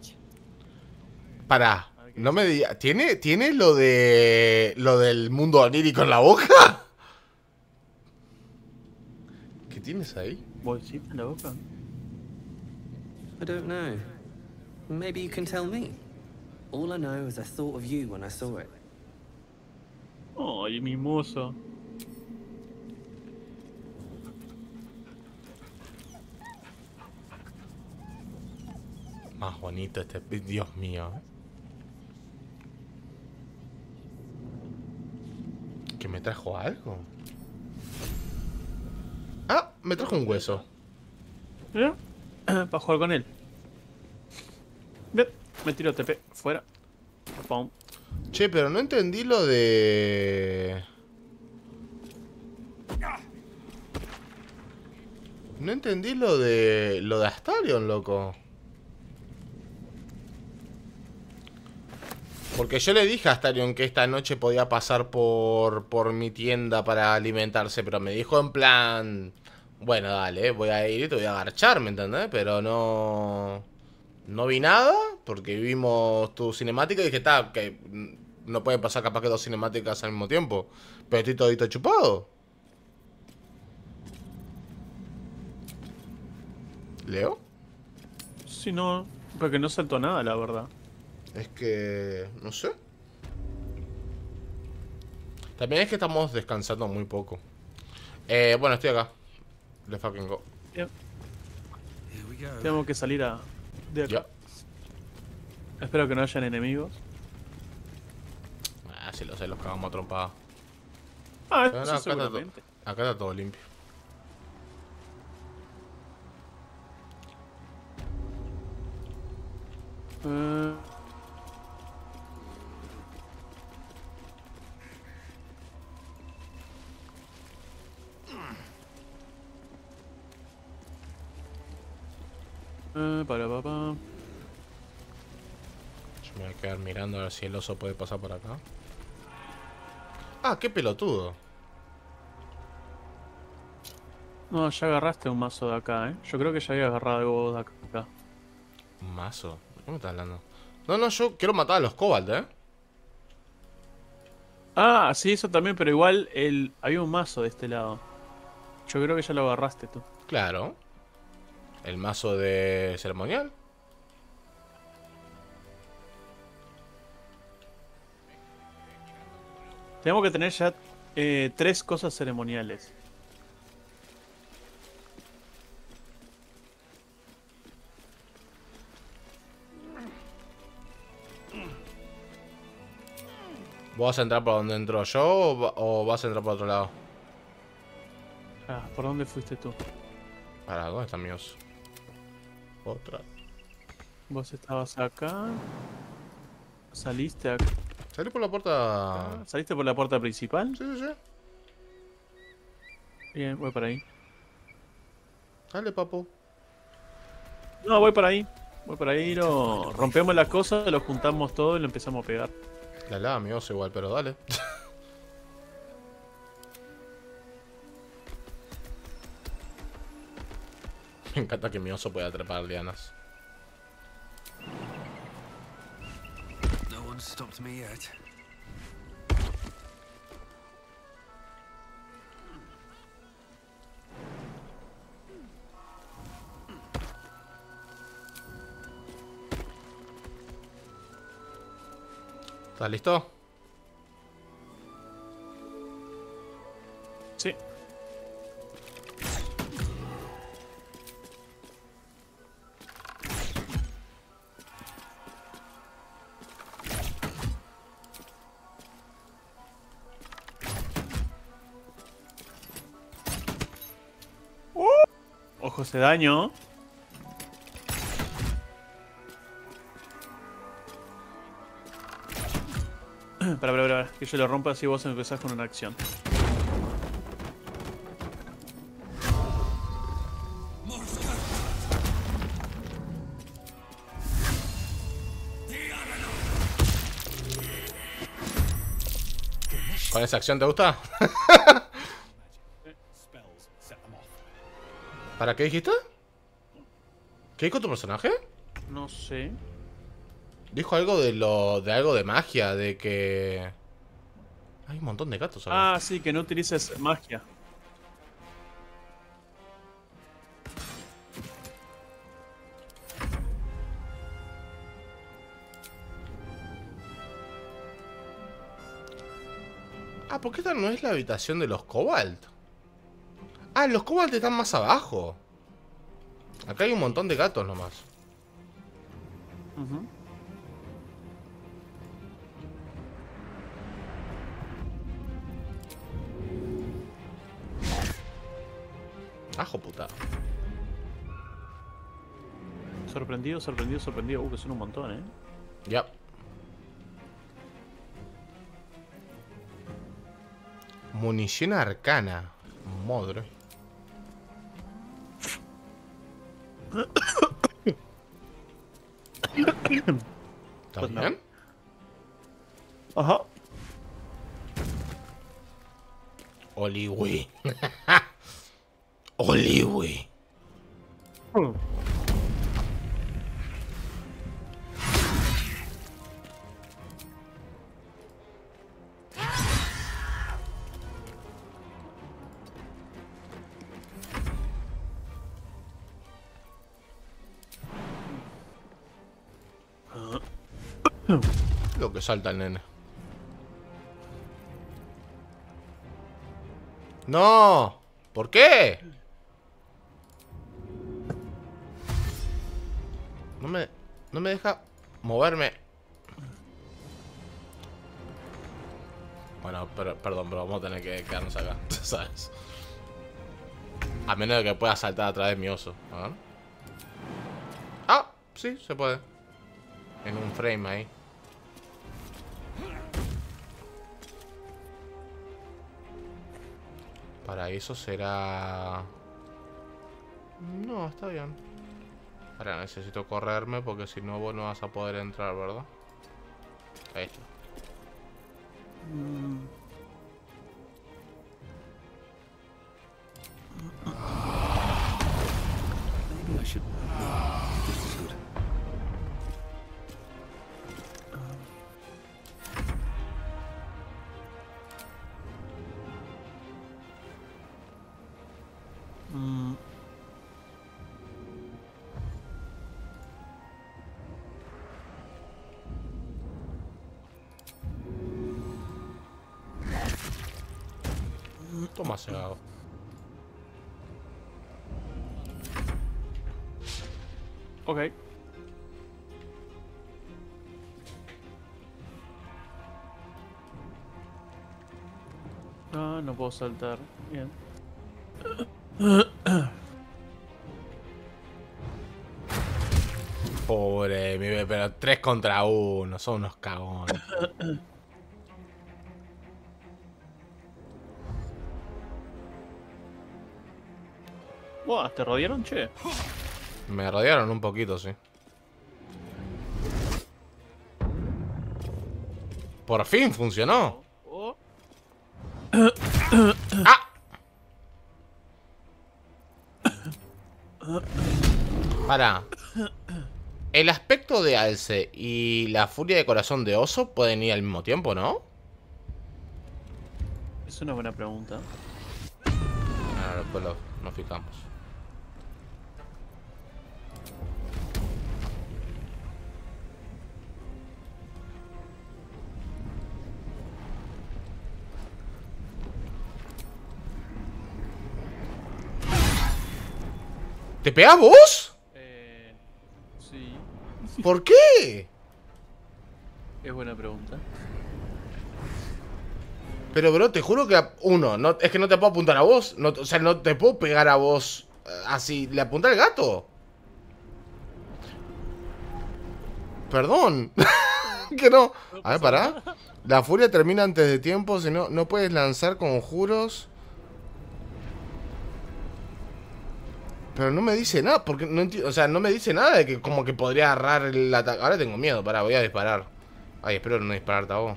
Pará, no me digas. ¿Tiene lo del mundo onírico en la boca? ¿Qué tienes ahí? ¿Bolsita en la boca? I don't know. Maybe you can tell me. All I know is I thought of you when I saw it. Ay, mimoso. Más bonito este. Dios mío. ¿Que me trajo algo? Ah, me trajo un hueso. ¿Ya? Para jugar con él. Bien, me tiro TP. Fuera. Pum. Che, pero no entendí lo de... No entendí lo de Astarion, loco. Porque yo le dije a Astarion que esta noche podía pasar por mi tienda para alimentarse, pero me dijo en plan... Bueno, dale, voy a ir y te voy a agarchar, ¿me entendés? Pero no vi nada, porque vimos tu cinemática y dije, que no pueden pasar capaz que dos cinemáticas al mismo tiempo. Pero estoy todito chupado. ¿Leo? Sí, no, porque no saltó nada, la verdad. Es que... no sé. También es que estamos descansando muy poco. Bueno, estoy acá. Let's fucking go. Bien. Tenemos que salir de acá. Yeah. Espero que no hayan enemigos. Ah, sí lo sé, los cagamos a trompada. Ah, Pero eso no, seguramente. Acá está todo limpio. Para. Yo me voy a quedar mirando a ver si el oso puede pasar por acá. Ah, qué pelotudo. No, ya agarraste un mazo de acá, ¿eh? Yo creo que ya había agarrado algo de acá. ¿Un mazo? ¿De qué me estás hablando? No, yo quiero matar a los Cobalt, ¿eh? Ah, sí, eso también, pero igual había un mazo de este lado. Yo creo que ya lo agarraste tú. Claro. El mazo de ceremonial. Tenemos que tener ya 3 cosas ceremoniales. ¿Vos vas a entrar por donde entro yo o vas a entrar por otro lado? Ah, ¿por dónde fuiste tú? Para, ¿dónde están míos? Otra. Vos estabas acá. Saliste acá. Salí por la puerta. ¿Saliste por la puerta principal? Sí. Bien, voy para ahí. Dale, papu. No, voy para ahí. Voy para ahí, rompemos las cosas, lo juntamos todo y lo empezamos a pegar. La lava mi oso igual, pero dale. Me encanta que mi oso pueda trepar lianas. No one's stopped me yet. ¿Estás listo? Sí. Ojos de daño. Para, que yo lo rompa así vos empezás con una acción. ¿Con esa acción te gusta? ¿Para qué dijiste? ¿Qué dijo tu personaje? No sé. Dijo algo de algo de magia, de que hay un montón de gatos acá. Ah, sí, que no utilices magia. Ah, ¿por qué esta no es la habitación de los Cobalt? Ah, los Cobalt están más abajo. Acá hay un montón de gatos nomás. Ujú. Ajo puta. Sorprendido. Que son un montón, Ya. Munición arcana. Madre. ¿Está Pues no. bien? Ajá. Oliwi. Oliwi. Lo que salta el nene. ¡No! ¿Por qué? No me deja moverme. Bueno, perdón, pero vamos a tener que quedarnos acá, ¿sabes? A menos de que pueda saltar a través de mi oso. A ver. Ah, sí, se puede. En un frame ahí. Para eso será... No, está bien. Ahora necesito correrme porque si no vos no vas a poder entrar, ¿verdad? Ahí está. Maybe I should. No, this is good. Toma cegado. Ok. Ah, no puedo saltar. Bien. Pobre, pero 3 contra 1, son unos cagones. Buah, ¿te rodearon, che? Me rodearon un poquito, sí. Por fin funcionó. Oh. ¡Ah! Para. El aspecto de Alce y la furia de corazón de oso pueden ir al mismo tiempo, ¿no? Es una buena pregunta. Ahora después nos fijamos. ¿Te pegás vos? Sí. ¿Por qué? Es buena pregunta. Pero bro, te juro que uno, no, es que no te puedo apuntar a vos. No, o sea, no te puedo pegar a vos así. Le apunta al gato. Perdón. Que no. A ver, pará. La furia termina antes de tiempo. Si no, no puedes lanzar conjuros. Pero no me dice nada, porque no entiendo, o sea, no me dice nada de que como que podría agarrar el ataque. Ahora tengo miedo, pará, voy a disparar. Ay, espero no dispararte a vos.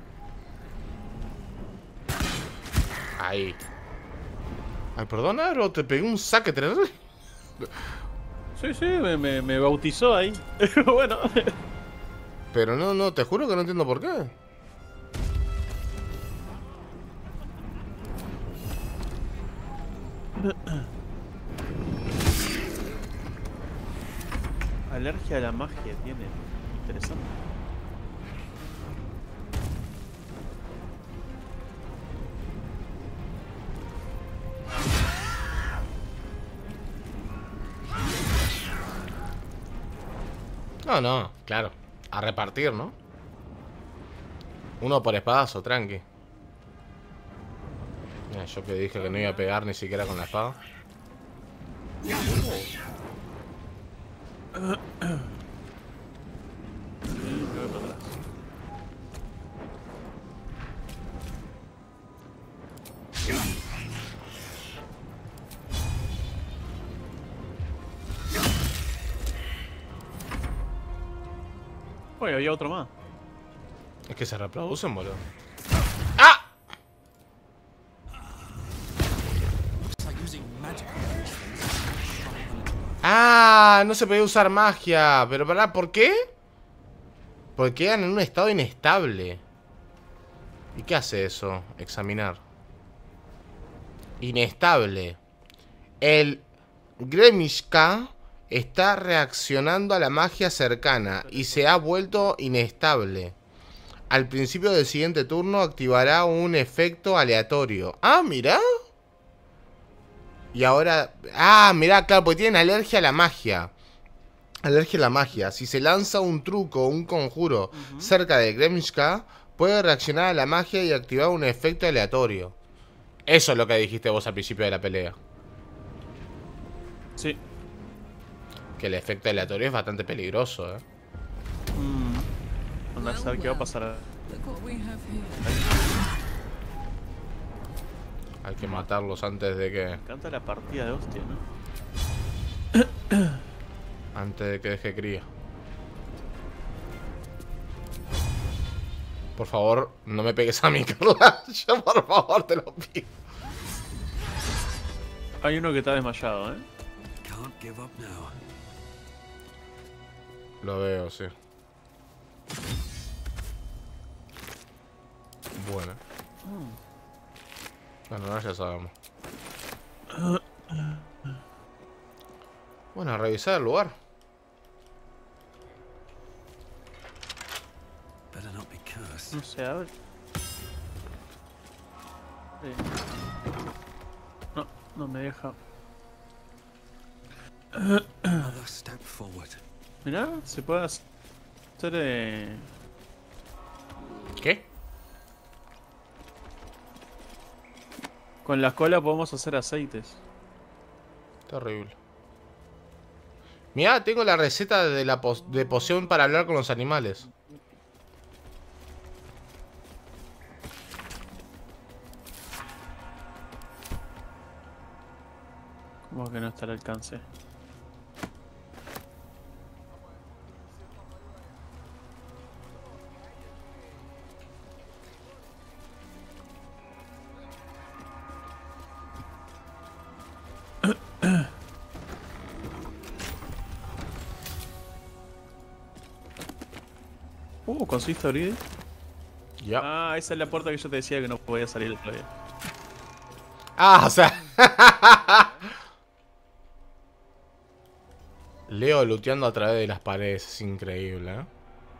Ahí. Ay, perdona, bro, te pegué un saque terrible. Sí, sí, me bautizó ahí. Bueno. Pero no, te juro que no entiendo por qué. Alergia a la magia tiene. Interesante. No, claro. A repartir, ¿no? Uno por espadazo, tranqui. Mira, yo que dije que no iba a pegar ni siquiera con la espada. Oye, había otro más. Es que se reproducen, boludo. ¡Ah! ¡Ah! No se podía usar magia. Pero pará, ¿por qué? Porque quedan en un estado inestable. ¿Y qué hace eso? Examinar. Inestable. El Gremishka está reaccionando a la magia cercana y se ha vuelto inestable. Al principio del siguiente turno activará un efecto aleatorio. Ah, mirá. Y ahora... Ah, mirá, claro, porque tienen alergia a la magia. Alergia a la magia. Si se lanza un truco o un conjuro cerca de Gremishka, puede reaccionar a la magia y activar un efecto aleatorio. Eso es lo que dijiste vos al principio de la pelea. Sí. Que el efecto aleatorio es bastante peligroso, Anda a saber qué va a pasar. Hay que matarlos antes de que... Me encanta la partida de hostia, ¿no? Antes de que deje cría. Por favor, no me pegues a mí, Carla. Yo, por favor, te lo pido. Hay uno que está desmayado, Lo veo, sí. Bueno. Bueno, ahora ya sabemos. Bueno, a revisar el lugar. No sé, a ver. No, no me deja. Mirá, se puede hacer... ¿Qué? Con la cola podemos hacer aceites. Terrible. Mirá, tengo la receta de la de poción para hablar con los animales. ¿Cómo que no está al alcance. ¿Conseguiste abrir? Ya. Ah, esa es la puerta que yo te decía que no podía salir el otro día. Ah, o sea. Leo looteando a través de las paredes. Es increíble, ¿eh?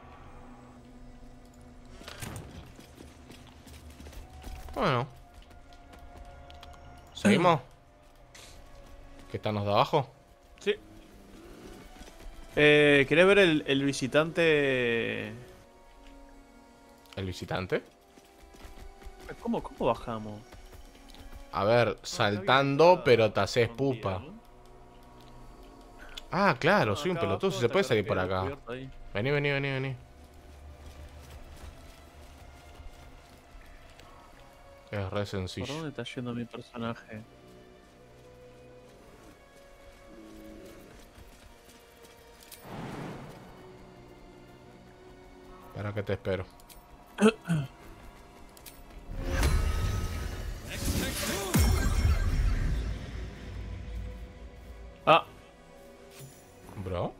Bueno. ¿Seguimos? ¿Qué están los de abajo? Sí. ¿Querés ver el visitante? ¿El visitante? ¿Cómo bajamos? A ver, saltando, pero te haces pupa. Ah, claro, soy un pelotudo. Se puede salir por acá. Vení, vení, vení, vení. Es re sencillo. ¿Por dónde está yendo mi personaje? Para que te espero. Ah. Bro.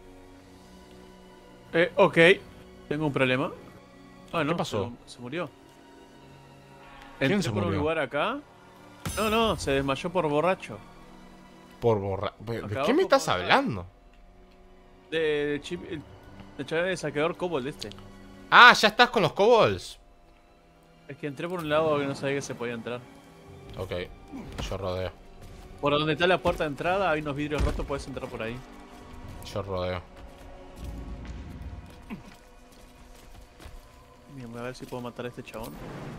Ok. Tengo un problema. Ah, no. ¿Qué pasó? Se murió. ¿Quién Entré se por un murió? lugar acá. No, se desmayó por borracho. Por borrar. ¿De qué me estás hablando? De chip. De chaval de saqueador kobold este. Ah, ya estás con los kobolds. Es que entré por un lado que no sabía que se podía entrar. Ok, yo rodeo. Por donde está la puerta de entrada hay unos vidrios rotos, puedes entrar por ahí. Yo rodeo. Bien, voy a ver si puedo matar a este chabón.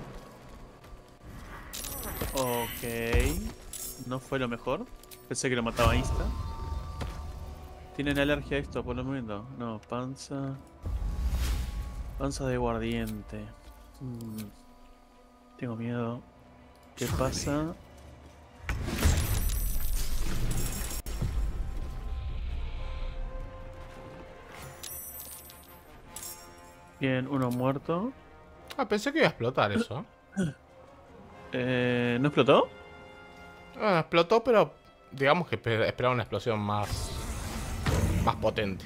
Ok. No fue lo mejor. Pensé que lo mataba insta. ¿Tienen alergia a esto por lo menos? No, panza. Panza de guardiente. Tengo miedo. ¿Qué pasa? Bien, uno muerto. Ah, pensé que iba a explotar eso. ¿No explotó? Ah, explotó, pero digamos que esperaba una explosión más potente.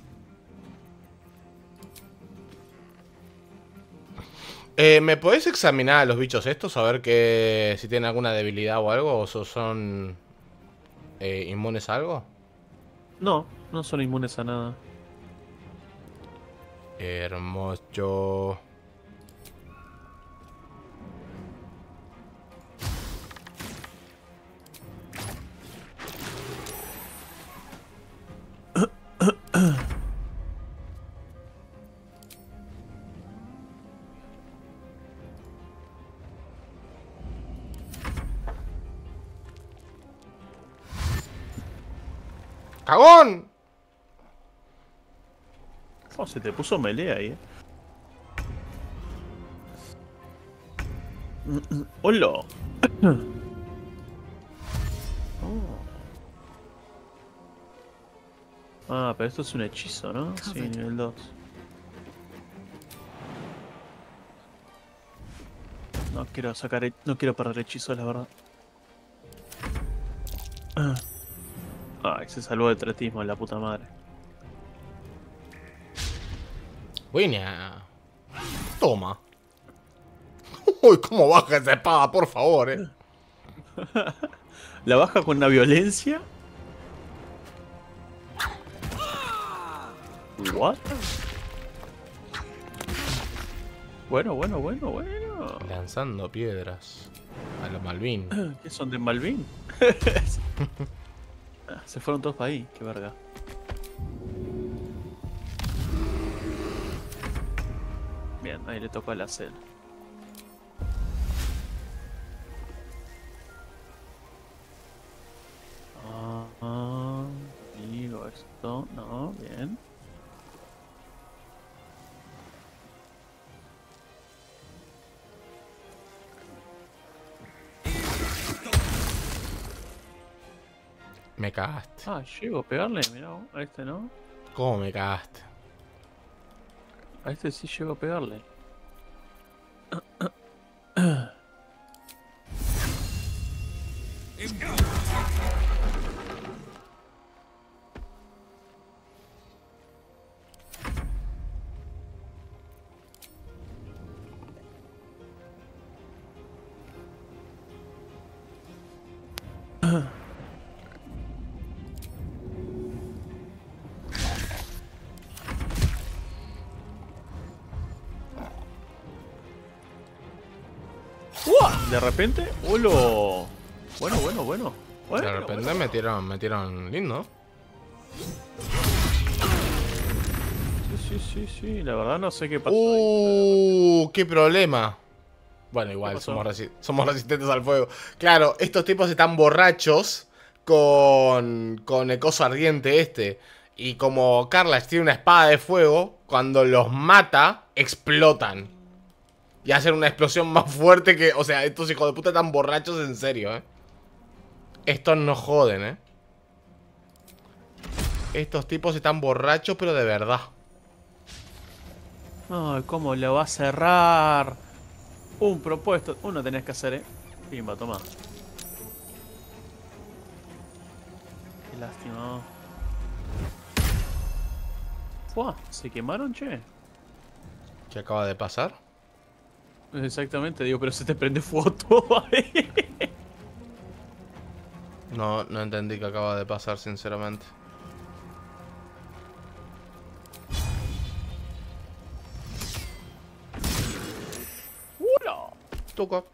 ¿Me podés examinar a los bichos estos? A ver si tienen alguna debilidad o algo. ¿O son inmunes a algo? No, no son inmunes a nada. Hermoso. ¡Cagón! Oh, se te puso melee ahí, ¡Hola! Ah, pero esto es un hechizo, ¿no? Sí, nivel 2. No quiero sacar... No quiero perder hechizos, la verdad. Ay, se salvó de tretismo, la puta madre. Buena. Toma. Uy, ¿cómo baja esa espada? Por favor, La baja con una violencia. What? Bueno. Lanzando piedras a los Malvin. ¿Qué son de Malvin? Se fueron todos para ahí, qué verga. Bien, ahí le tocó a la cel. Digo esto, no, bien. Me cagaste. Ah, llego a pegarle, mirá, a este no. ¿Cómo me cagaste? A este sí llego a pegarle. De repente, ¡holo! Bueno. De repente metieron lindo. Sí, la verdad no sé qué pasó. ¡Qué problema! Bueno, igual somos resistentes al fuego. Claro, estos tipos están borrachos con el coso ardiente este. Y como Carlas tiene una espada de fuego, cuando los mata, explotan. Y hacen una explosión más fuerte que... O sea, estos hijos de puta están borrachos en serio, Estos no joden, Estos tipos están borrachos, pero de verdad. Ay, ¿cómo lo va a cerrar? Un propuesto. Uno tenés que hacer, Pimba, toma. Qué lástima. Fua, ¿se quemaron, che? ¿Qué acaba de pasar? Exactamente, digo, pero se te prende fuego todo ahí. No entendí qué acaba de pasar, sinceramente. ¡Hola! Toca.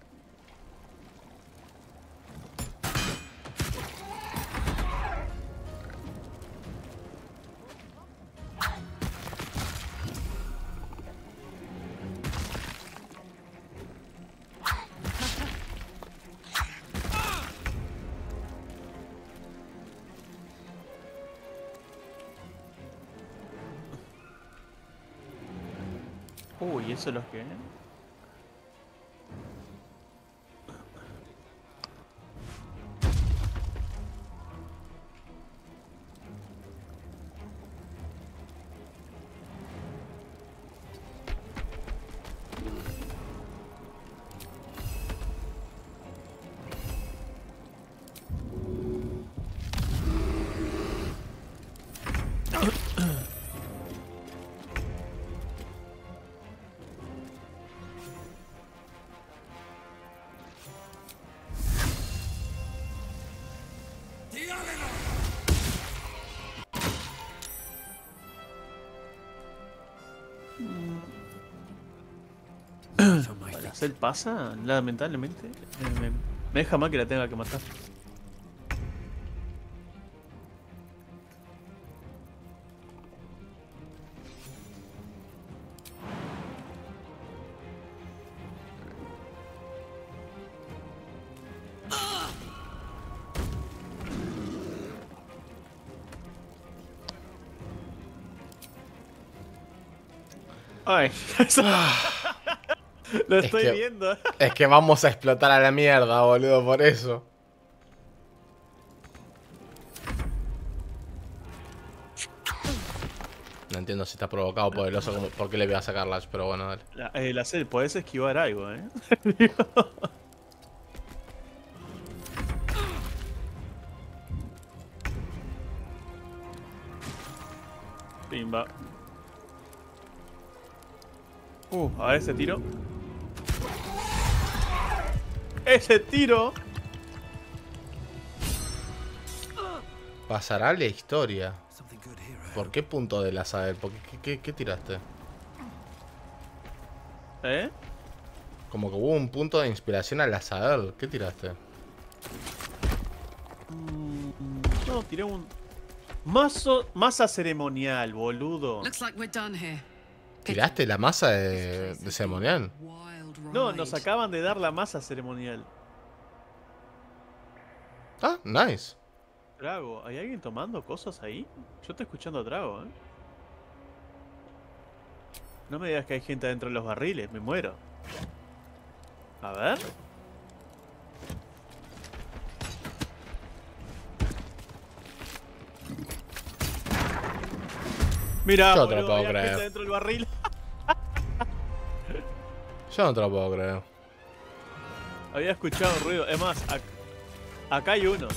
Uy, ¿eso es lo que? ¿La Cell pasa? Lamentablemente. Me deja mal que la tenga que matar. Ay, lo estoy viendo. Es que vamos a explotar a la mierda, boludo, por eso. No entiendo si está provocado por el oso, por qué le voy a sacar Lash, pero bueno, dale. La Cell, podés esquivar algo, Pimba. A ver ese tiro. ¡Ese tiro! Pasará la historia. ¿Por qué punto de la Sael? ¿Qué tiraste? Como que hubo un punto de inspiración a la Sael. ¿Qué tiraste? No, tiré un... Masa ceremonial, boludo. ¿Tiraste la masa de ceremonial? No, nos acaban de dar la masa ceremonial. Ah, nice. Trago, ¿hay alguien tomando cosas ahí? Yo estoy escuchando a Trago, No me digas que hay gente adentro de los barriles, me muero. A ver. Mirá, Yo no te lo boludo, puedo había creer. gente dentro del barril. Yo no te lo puedo creer. Había escuchado ruido. Es más, acá hay uno.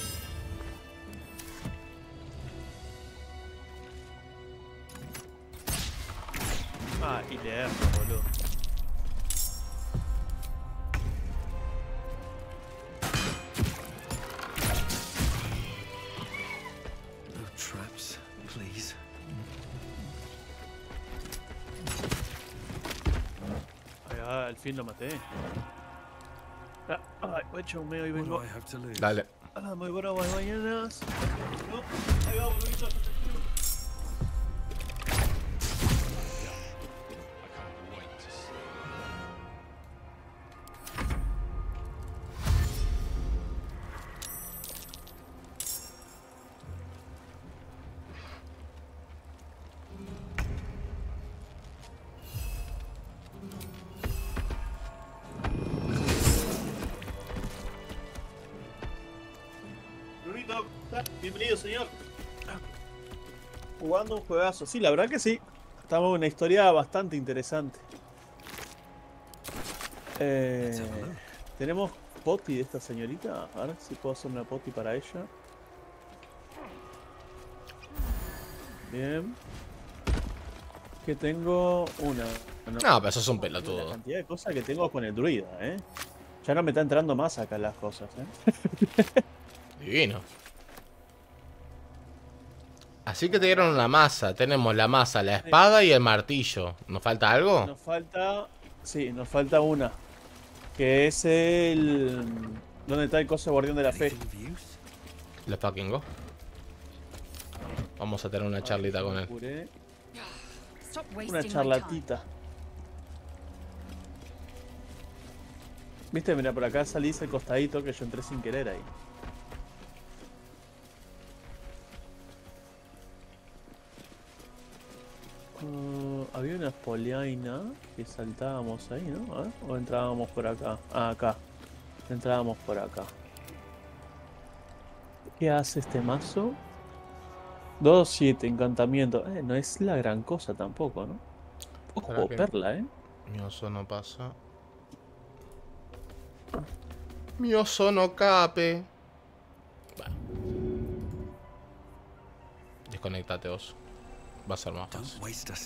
Ah, y le erro, boludo. No traps, please. Ay, al fin lo maté. Ay, guacho, me hoy What do vengo. I have to lose? Dale. Muy buenas mañanas. No, ahí va, boludito. Brunito, bienvenido, señor. Jugando un juegazo. Sí, la verdad que sí. Estamos en una historia bastante interesante. Tenemos poti de esta señorita. A ver si puedo hacer una poti para ella. Bien. Que tengo una. No, pero eso es un La pelotudo. cantidad de cosas que tengo con el druida, Ya no me está entrando más acá las cosas, Divino. Así que te dieron una masa. Tenemos la masa, la espada y el martillo. ¿Nos falta algo? Nos falta... Sí, nos falta una. Que es el... ¿Dónde está el coso guardián de la fe? Le fucking go. Vamos a tener una charlita con él. Una charlatita. Viste, mira, por acá salís el costadito que yo entré sin querer ahí. Había una poliaina que saltábamos ahí, ¿no? A ver, o entrábamos por acá. Ah, acá. Entrábamos por acá. ¿Qué hace este mazo? 2-7, encantamiento. No es la gran cosa tampoco, ¿no? Ojo, perla, Mi oso no pasa. Mi oso no cape. Bueno. Desconectate, oso. Va a ser más fácil.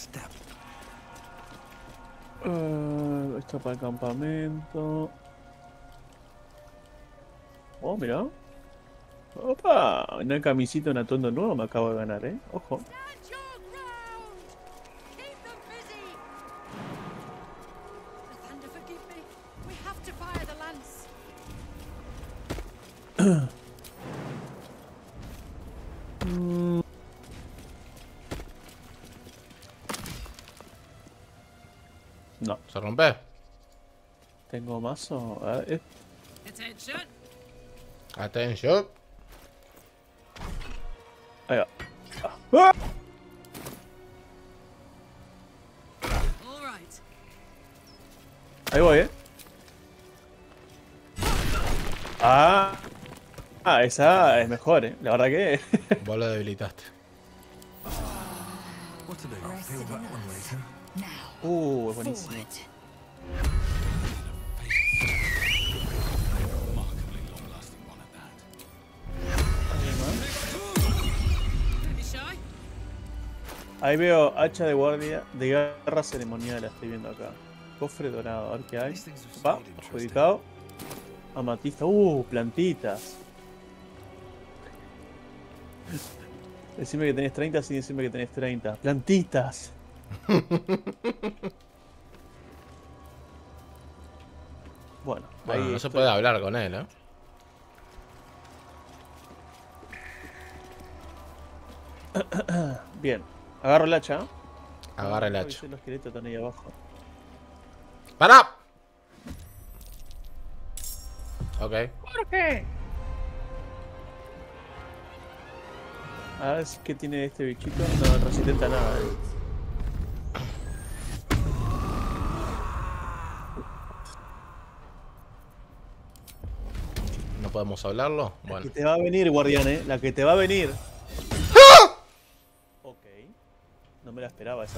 Esto para el campamento. Oh, mira. Opa, una camisita, un atuendo nuevo me acabo de ganar, Ojo. No. ¿Se rompe? Tengo mazo. A ver, Atención. Ahí va. ¡Ah! Ahí voy, esa es mejor, La verdad que... Vos lo debilitaste. Es buenísimo. Ahí veo hacha de guardia de guerra ceremonial, la estoy viendo acá. Cofre dorado, a ver qué hay. Va, adjudicado. Amatista, plantitas. Decime que tenés 30, sí, decime que tenés 30. Plantitas. Bueno, ahí no se puede hablar con él, Bien. Agarro el hacha. Agarra el hacha. Los esqueletos están ahí abajo. ¡Para! Ok. ¿Por qué? A ver qué tiene este bichito. No, resistente a nada, ¿No podemos hablarlo? Bueno. La que te va a venir, guardián, La que te va a venir. No me la esperaba esa.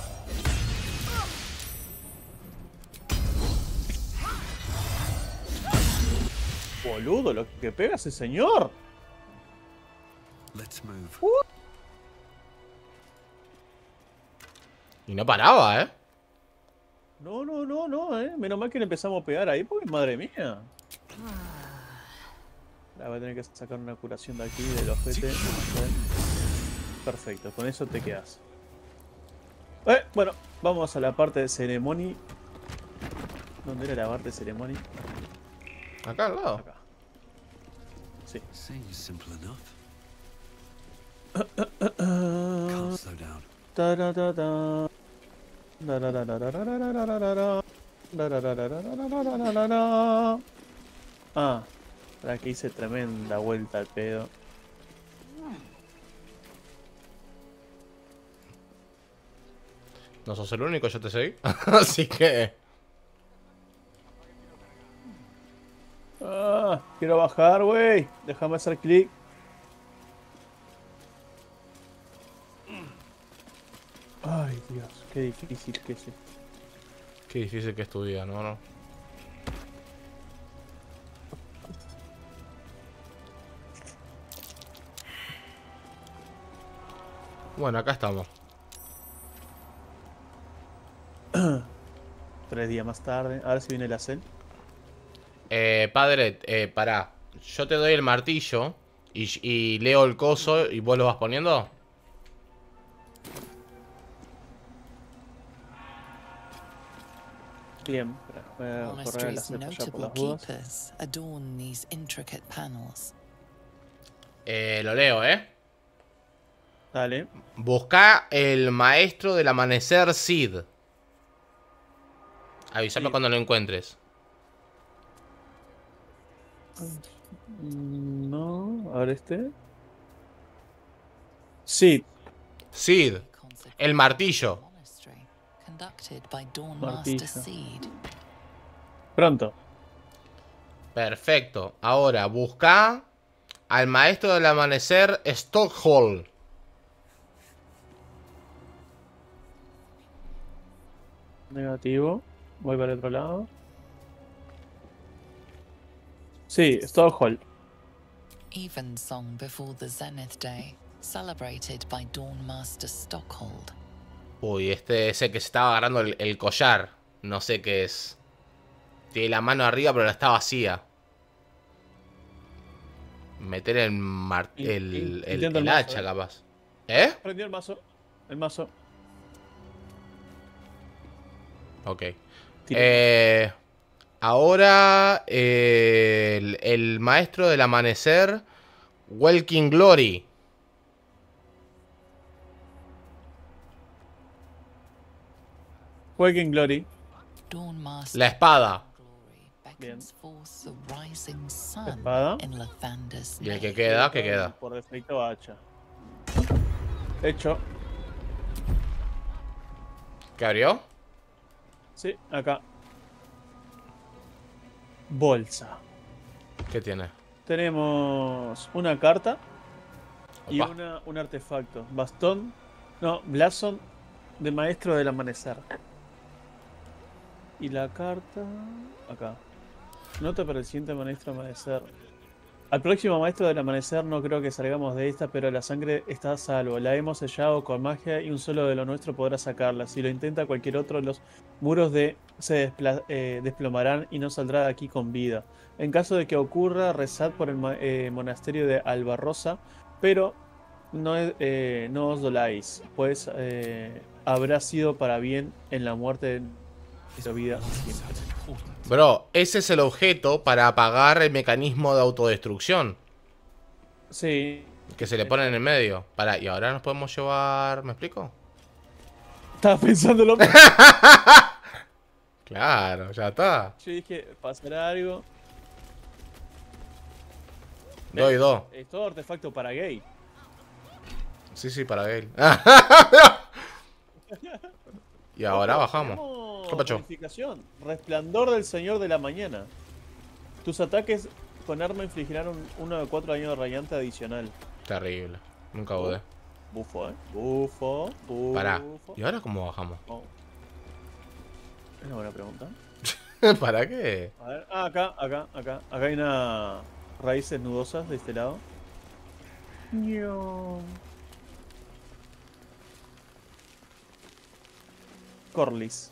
Boludo, lo que pega ese señor. Let's move. Y no paraba, ¿eh? No, menos mal que le empezamos a pegar ahí, porque madre mía. Ahora voy a tener que sacar una curación de aquí, del ojete. Perfecto, con eso te quedas. Bueno, vamos a la parte de ceremonia. ¿Dónde era la parte de ceremonia? Acá al lado. Acá. Sí. Seems simple enough. Can't slow down. Ah, para que hice tremenda vuelta al pedo. No sos el único, yo te seguí. Así que... Quiero bajar, güey. Déjame hacer clic. Ay, Dios, qué difícil que es esto. Qué difícil que es tu vida, ¿no? Bueno, acá estamos. 3 días más tarde. Ahora sí viene la cel. Padre, pará. Yo te doy el martillo y leo el coso y vos lo vas poniendo. Bien, voy a correr la cel ya por las dudas. Keepers adorn these intricate panels. Lo leo, Dale. Busca el maestro del amanecer Sid. Avísame cuando lo encuentres. No, a ver este. Sid. Sid. El martillo. Martillo. Pronto. Perfecto. Ahora, busca al maestro del amanecer Stockholm. Negativo. Voy para el otro lado. Sí, Stockholm. Evensong before the Zenith Day, celebrated by Dawnmaster Stockhold. Uy, este es el que se estaba agarrando el collar. No sé qué es. Tiene la mano arriba, pero la está vacía. Meter el hacha, capaz. Prendió el mazo. El mazo. Ok. Ahora el maestro del amanecer, Welkin Glory. Welkin Glory. La espada. Bien. La espada. Y el que queda, ¿qué queda? Por defecto hacha. Hecho. ¿Qué abrió? Sí, acá. Bolsa. ¿Qué tiene? Tenemos una carta y Opa. un artefacto. Bastón. No, blasón de maestro del amanecer. Y la carta... Acá. Nota para el siguiente maestro del amanecer. Al próximo maestro del amanecer no creo que salgamos de esta, pero la sangre está a salvo. La hemos sellado con magia y un solo de lo nuestro podrá sacarla. Si lo intenta cualquier otro, los muros se desplomarán y no saldrá de aquí con vida. En caso de que ocurra, rezad por el monasterio de Albarrosa, pero no os doláis, pues habrá sido para bien en la muerte de nuestra vida siempre. Bro, ese es el objeto para apagar el mecanismo de autodestrucción. Sí. Que se le pone en el medio. Y ahora nos podemos llevar... ¿Me explico? Estaba pensando lo mismo. Claro, ya está. Yo dije, pasará algo. Doy dos. Es todo artefacto para gay. Sí, para Gale. Y ahora bajamos. ¿Qué pasó? Bonificación. Resplandor del Señor de la Mañana. Tus ataques con arma infligirán 1 de 4 daño radiante adicional. Terrible. Nunca dudé. Bufo, bufo. Pará. ¿Y ahora cómo bajamos? Oh. Es una buena pregunta. ¿Para qué? A ver, acá hay una raíces nudosas de este lado. No. Corlys.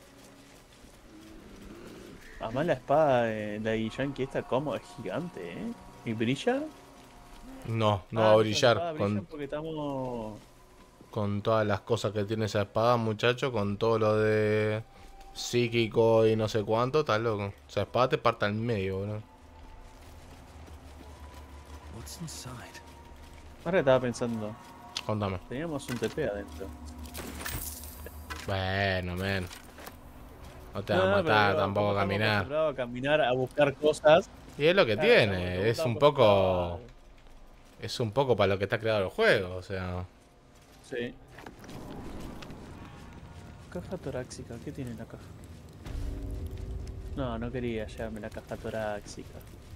Además la espada de la Yankee esta como es gigante, ¿eh? ¿Y brilla? No, no va a brillar Porque estamos... con todas las cosas que tiene esa espada, muchacho, con todo lo de psíquico y no sé cuánto, está loco. Esa espada te parta en medio, bro. Ahora estaba pensando. Contame. Teníamos un TP adentro. Bueno, men. No te va a matar tampoco a caminar. A caminar, a buscar cosas. Y es lo que tiene, es un poco... Es un poco para lo que está creado el juego, o sea... Sí. Caja torácica, ¿qué tiene la caja? No, no quería llevarme la caja torácica.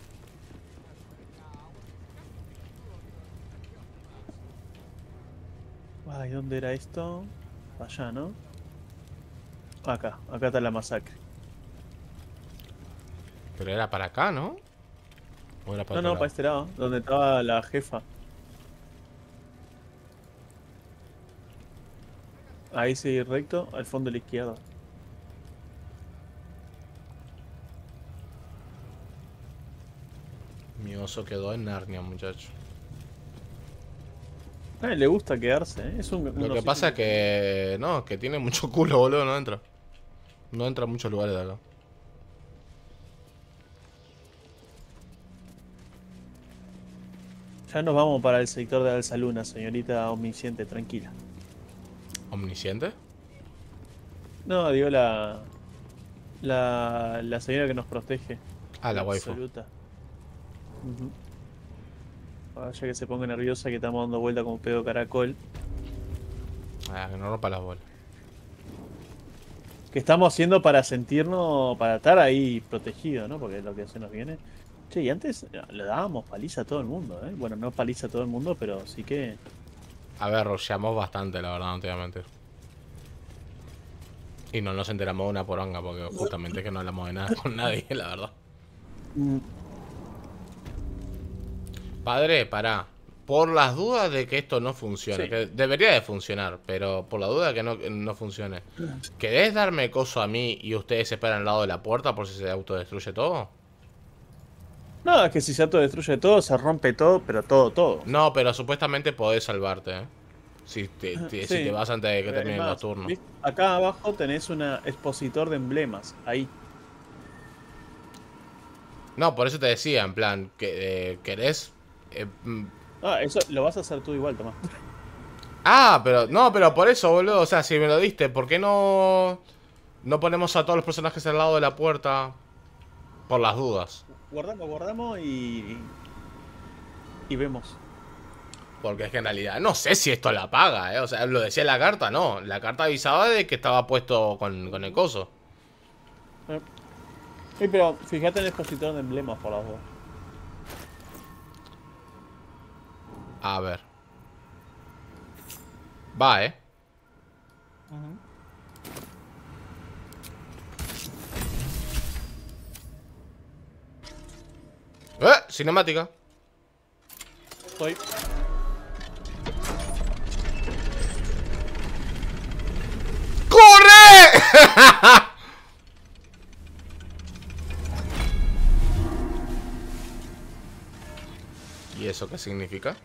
Ay, ¿dónde era esto? Allá, ¿no? Acá está la masacre. Pero era para acá, ¿no? ¿O era para No, para este lado, donde estaba la jefa. Ahí sí, recto, al fondo de la izquierda. Mi oso quedó en Narnia, muchacho. A él le gusta quedarse, ¿eh? Es un Lo que pasa es que... No, que tiene mucho culo, boludo, no entra. No entra a muchos lugares de acá. Ya nos vamos para el sector de Alza Luna, señorita omnisciente, tranquila. ¿Omnisciente? No, digo la señora que nos protege. Ah, la waifu. Absoluta. Ya que se ponga nerviosa que estamos dando vuelta como pedo caracol. Ah, que no rompa las bolas. Que estamos haciendo para sentirnos, para estar ahí protegidos, ¿no? Porque es lo que se nos viene. Che, y antes le dábamos paliza a todo el mundo, ¿eh? Bueno, no paliza a todo el mundo, pero sí que... A ver, rusheamos bastante, la verdad, no te voy a mentir. Y no nos enteramos de una poronga, porque justamente es que no hablamos de nada con nadie, la verdad. Padre, pará. Por las dudas de que esto no funcione, Sí. que debería de funcionar, pero por la duda de que no funcione, ¿querés darme coso a mí y ustedes se esperan al lado de la puerta por si se autodestruye todo? No, es que si se autodestruye todo, se rompe todo, pero todo. No, pero supuestamente podés salvarte, ¿eh? Si te vas antes de que terminen los turnos. ¿Viste? Acá abajo tenés un expositor de emblemas, ahí. No, por eso te decía, en plan, que ¿querés? Eso lo vas a hacer tú igual, Tomás. Ah, pero no, pero por eso, boludo. O sea, si me lo diste, ¿por qué no ponemos a todos los personajes al lado de la puerta? Por las dudas. Guardamos y vemos. Porque es que en realidad no sé si esto la paga, ¿eh? O sea, lo decía la carta, no. La carta avisaba de que estaba puesto con el coso. Sí, pero fíjate en el expositor de emblemas por las dos. A ver. Va, ¿eh? Cinemática. Estoy. ¡Corre! ¿Y eso qué significa?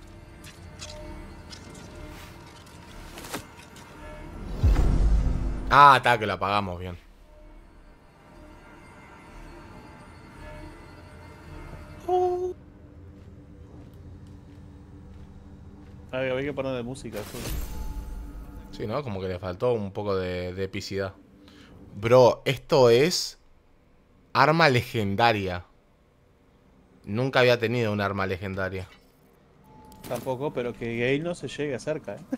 Ah, está, que la apagamos bien. Había que poner de música. Eso. Sí, ¿no? Como que le faltó un poco de epicidad. Bro, esto es arma legendaria. Nunca había tenido un arma legendaria. Tampoco, pero que Gale no se llegue cerca, ¿eh?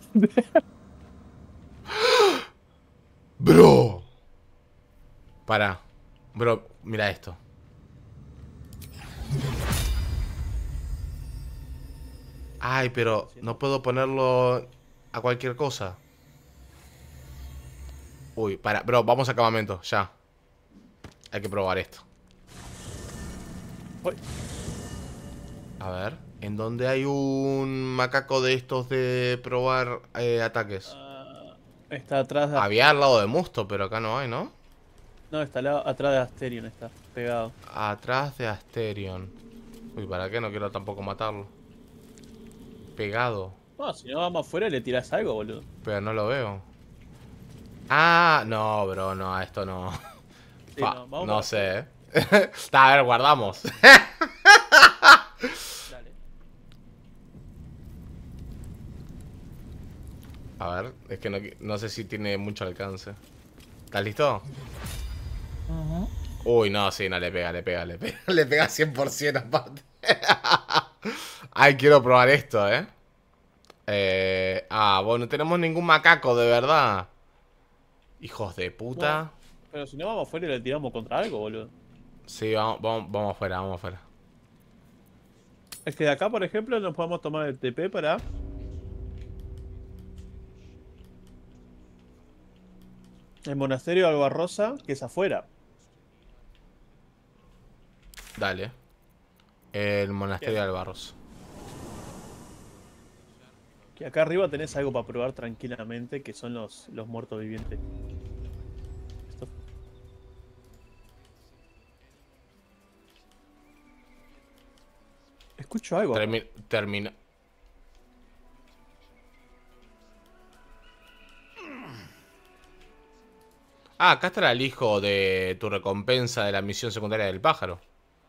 Bro. Pará. Bro, mira esto. Ay, pero no puedo ponerlo a cualquier cosa. Uy, para, bro, vamos a acabamiento, ya. Hay que probar esto. Uy. A ver, ¿en dónde hay un macaco de estos de probar ataques? Está atrás de... Había al lado de Musto, pero acá no hay, ¿no? No, está atrás de Asterion, está pegado. Atrás de Asterion. Uy, ¿para qué? No quiero tampoco matarlo. Pegado. No, si no vamos afuera le tirás algo, boludo. Pero no lo veo. Ah, no, bro, no, a esto no. Sí, no sé, Está, a ver, guardamos. Dale. A ver, es que no sé si tiene mucho alcance. ¿Estás listo? Uy, no, sí, no, le pega. Le pega 100% aparte. Ay, quiero probar esto, bueno, no tenemos ningún macaco, de verdad. Hijos de puta. No, pero si no vamos afuera y le tiramos contra algo, boludo. Sí, vamos afuera, vamos afuera. Es que de acá, por ejemplo, nos podemos tomar el TP para... el monasterio de Albarrosa, que es afuera. Dale. El monasterio de Albarrosa. Que acá arriba tenés algo para probar tranquilamente, que son los muertos vivientes. Esto. Escucho algo. Termina. Ah, acá estará el hijo de tu recompensa de la misión secundaria del pájaro.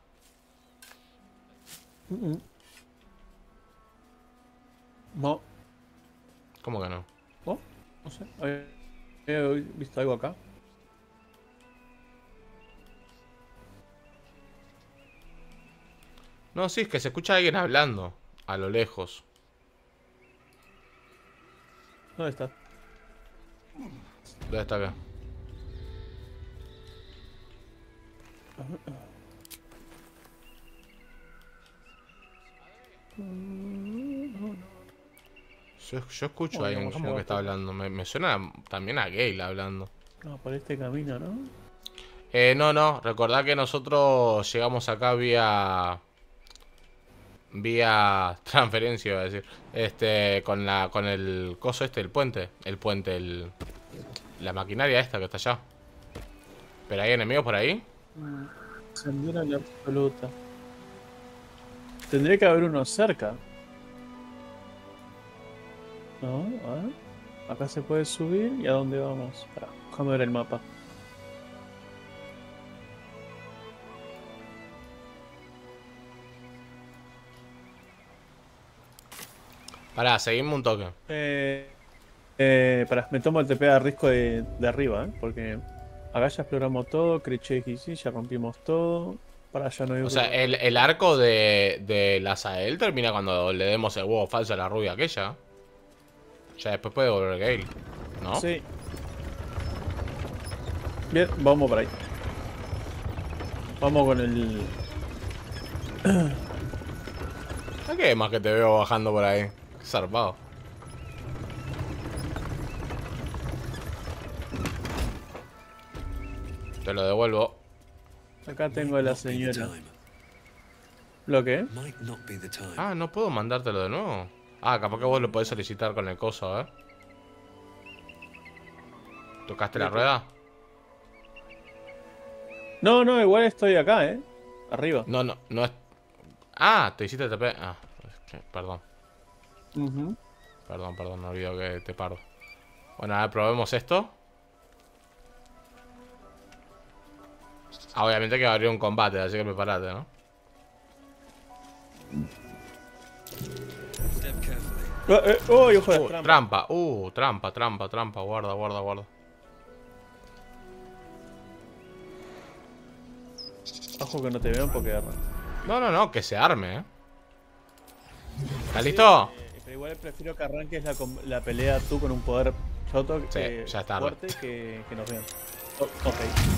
No. ¿Cómo que no? ¿Oh? No sé. ¿He visto algo acá? No, sí, es que se escucha a alguien hablando. A lo lejos. ¿Dónde está? ¿Dónde está acá? Yo escucho a alguien como que está hablando. Me suena también a Gale hablando. No, por este camino, ¿no? No. Recordad que nosotros llegamos acá vía transferencia, iba a decir. Con el coso el puente. La maquinaria esta que está allá. ¿Pero hay enemigos por ahí? Sandera la absoluta. Tendría que haber uno cerca. No, a ver. Acá se puede subir. ¿Y a dónde vamos? Déjame ver el mapa. Pará, seguimos un toque. Pará, me tomo el TP de risco de arriba, porque acá ya exploramos todo. Creché y sí, ya rompimos todo. Para allá no hay. O sea, el arco de la Sael termina cuando le demos el huevo falso a la rubia aquella. Ya después puede volver Gale, ¿no? Sí. Bien, vamos por ahí. Vamos con el... ¿A qué más que te veo bajando por ahí? Qué zarpado. Te lo devuelvo. Acá tengo a la señora. ¿Lo qué? Ah, no puedo mandártelo de nuevo. Ah, capaz que vos lo podés solicitar con el coso, a ver. ¿Tocaste la rueda? No, igual estoy acá, arriba. No es... Ah, te hiciste TP. Ah, perdón. Perdón, no olvido que te paro. Bueno, a ver, probemos esto. Ah, obviamente que va a abrir un combate, así que prepárate, ¿no? Hijo de trampa. Trampa. Guarda. Ojo que no te vean porque agarran. No, que se arme, ¿Estás listo? Pero igual prefiero que arranques la pelea tú con un poder choto ya está fuerte que nos vean. Ok.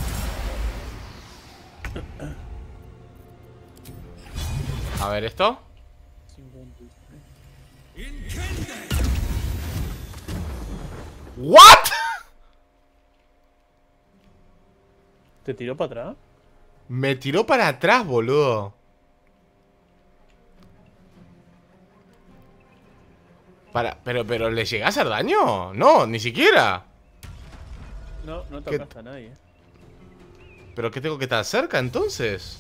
A ver, ¿esto? ¿What? ¿Te tiró para atrás? Me tiró para atrás, boludo. Pero ¿le llegás a hacer daño? No, ni siquiera. No, no tocaste a nadie. ¿Pero qué tengo que estar cerca entonces?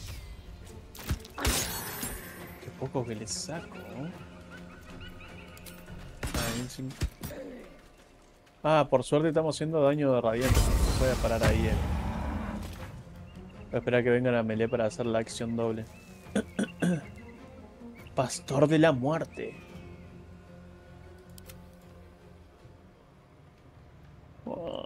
Qué poco que le saco. Ah, por suerte estamos haciendo daño de radiante. Voy a parar ahí. Voy a esperar que vengan a melee para hacer la acción doble. Pastor de la muerte. Oh.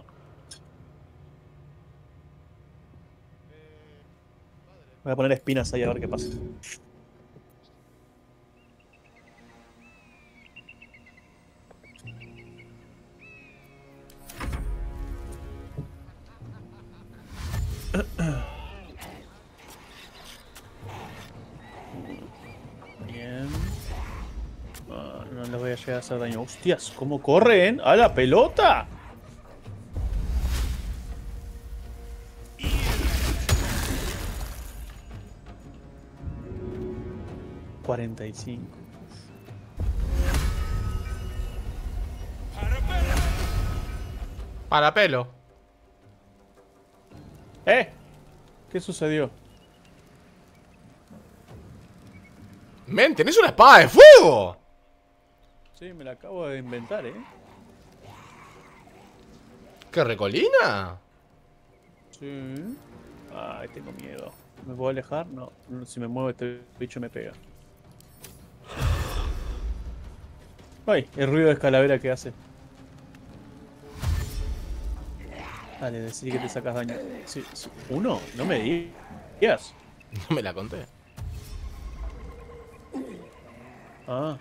Voy a poner espinas ahí a ver qué pasa. Bien. No les voy a llegar a hacer daño. ¡Hostias! ¿Cómo corren? ¡A la pelota! $45. Para pelo. ¿Qué sucedió? Men, tenés una espada de fuego. Sí, me la acabo de inventar, ¿Qué recolina? Sí. Ay, tengo miedo. ¿Me puedo alejar? No. Si me muevo este bicho me pega. Ay, el ruido de escalavera que hace. Dale, decí que te sacas daño. Sí, sí. ¿Uno? No me digas. No me la conté. Ah.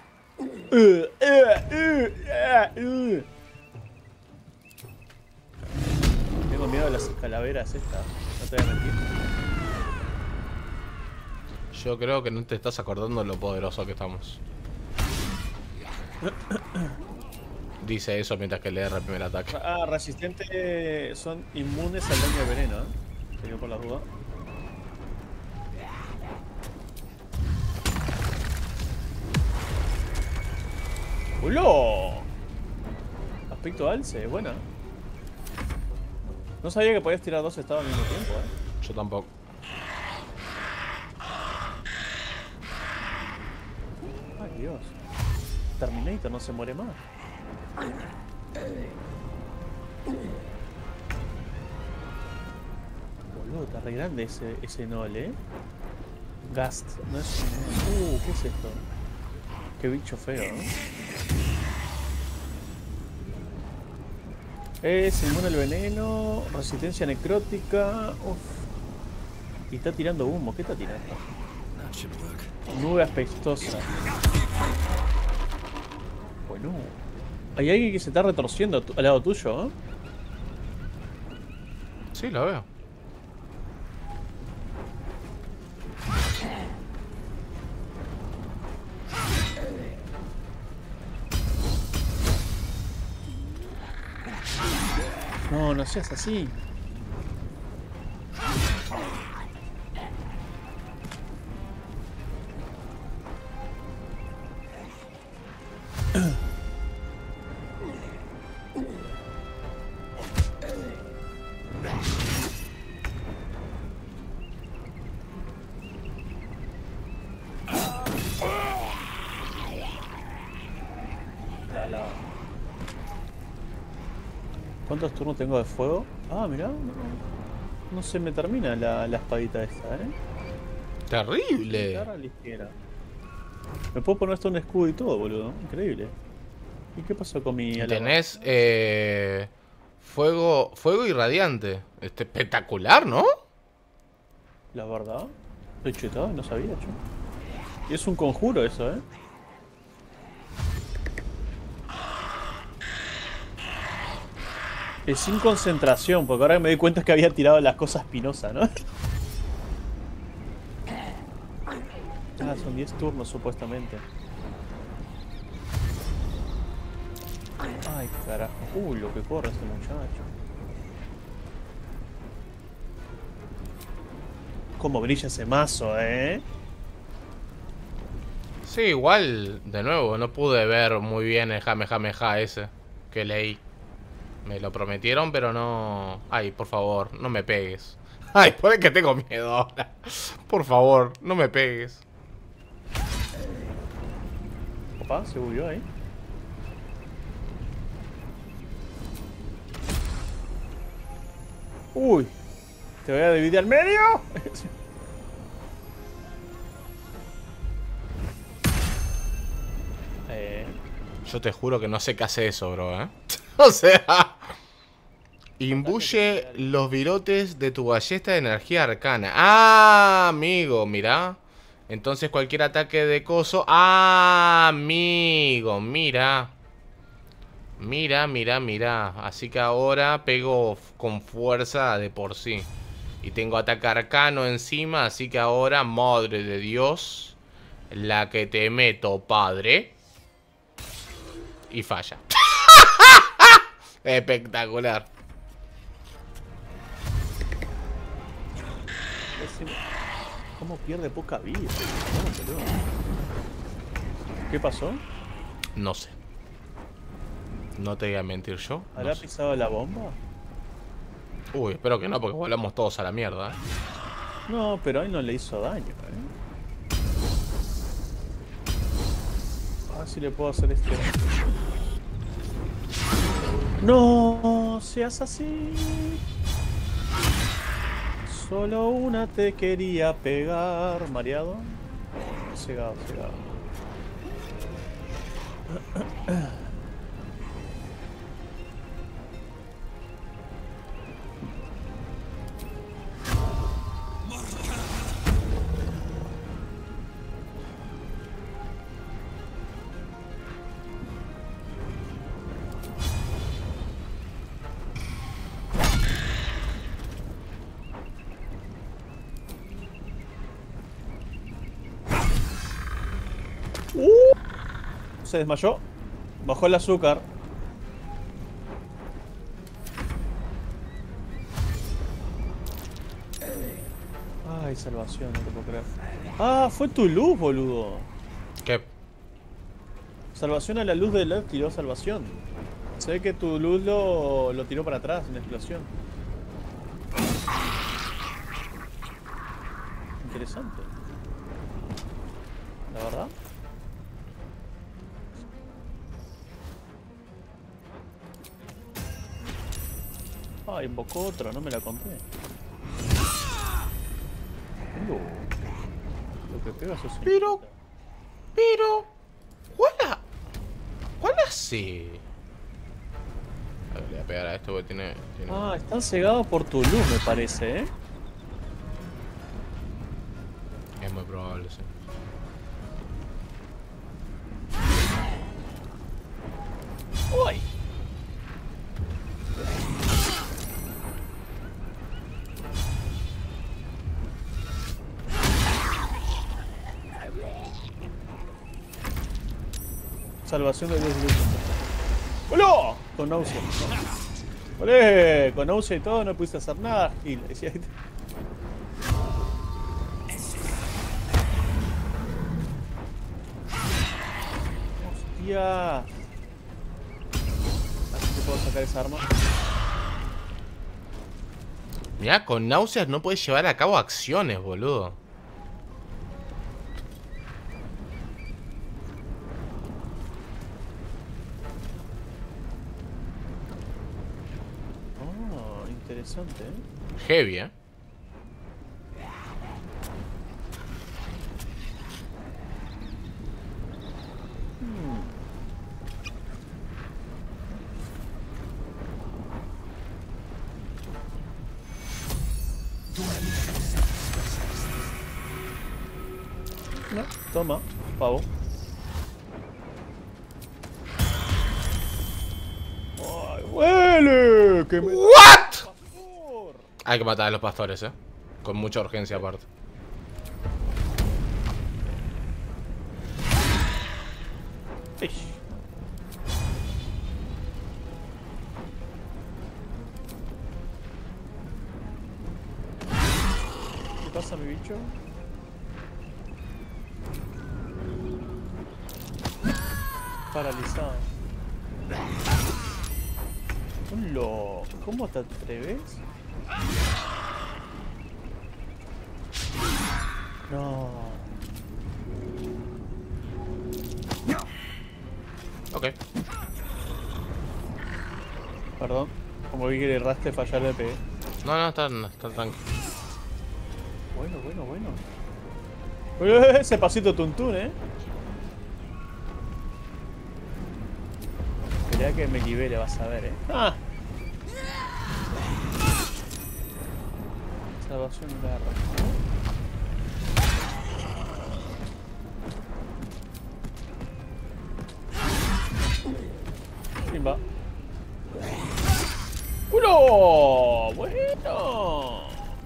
Tengo miedo de las escalaveras estas. No te voy a mentir. Yo creo que no te estás acordando de lo poderoso que estamos. Dice eso mientras que le da el primer ataque. Ah, resistentes son inmunes al daño de veneno, Te digo por la duda. ¡Hola! Aspecto alce, buena. No sabía que podías tirar dos estados al mismo tiempo, Yo tampoco. Ay, Dios. Terminator no se muere más. Boludo, está re grande ese Nole, Gast, no es un... ¿qué es esto? Qué bicho feo, Es inmune al veneno, resistencia necrótica. Uf. Y está tirando humo, ¿qué está tirando? Nube aspestosa. Bueno. Hay alguien que se está retorciendo al lado tuyo, Sí, lo veo. No, no seas así. ¿Cuántos turnos tengo de fuego? Ah, mirá. No se me termina la espadita esta, Terrible. Ligera. Me puedo poner hasta un escudo y todo, boludo. Increíble. ¿Y qué pasó con mi alama? Tenés fuego irradiante. Espectacular, ¿no? La verdad. Estoy chetado, no sabía, yo. Y es un conjuro eso, Es sin concentración, porque ahora me doy cuenta que había tirado las cosas espinosas, ¿no? Ah, son 10 turnos supuestamente. Ay, carajo. Uy, lo que corre este muchacho. Cómo brilla ese mazo, Sí, igual, de nuevo, no pude ver muy bien el Jamejameja ese que leí. Me lo prometieron, pero no... Ay, por favor, no me pegues. Ay, puede que tengo miedo ahora. Por favor, no me pegues. Opa, se bugueó ahí. Uy, te voy a dividir al medio. Yo te juro que no sé qué hace eso, bro, O sea... Imbuye los virotes de tu ballesta de energía arcana. Ah, amigo, mirá. Entonces cualquier ataque de coso... Ah, amigo, mira. Mira. Así que ahora pego con fuerza de por sí. Y tengo ataque arcano encima. Así que ahora, madre de Dios, la que te meto, padre. Y falla. Espectacular. ¿Cómo pierde poca vida? ¿Qué pasó? No sé. No te voy a mentir yo. ¿Habrá pisado la bomba? Uy, espero que no, porque volamos todos a la mierda, No, pero ahí no le hizo daño, A ver si le puedo hacer este. No seas así. Solo una te quería pegar. Mareado. Cegado. Se desmayó. Bajó el azúcar. Ay, salvación, no te puedo creer. Ah, fue tu luz, boludo. ¿Qué? Salvación a la luz de LED tiró salvación. Se ve que tu luz lo tiró para atrás en la explosión. Interesante. La verdad. Ah, invocó otro, no me la conté. Lo que pega eso sí. Pero... ¿Cuál hace? A ver, le voy a pegar a esto porque tiene... Ah, están cegados por tu luz, me parece, Es muy probable, sí. ¡Uy! Salvación de 10 minutos. ¡Hola! Con náusea. ¡Olé! Con náusea y todo no pudiste hacer nada, Gil. Decía que... ¡Hostia! Así que puedo sacar esa arma. Mirá, con náuseas no puedes llevar a cabo acciones, boludo. Interesante, Heavy, No, toma, pavo. ¡Ay, huele! ¡Que me... ¿What? Hay que matar a los pastores, con mucha urgencia aparte. pasa, mi bicho? Paralizado. ¡Hola! ¿Cómo te atreves? No. Ok. Perdón. Como vi que le erraste, fallar le pegué. No, está tranquilo. Bueno. Ese pasito tuntún, Quería que me libere, vas a ver, ¡Ah! Salvación garra. Pimba. ¡Uno! ¡Bueno!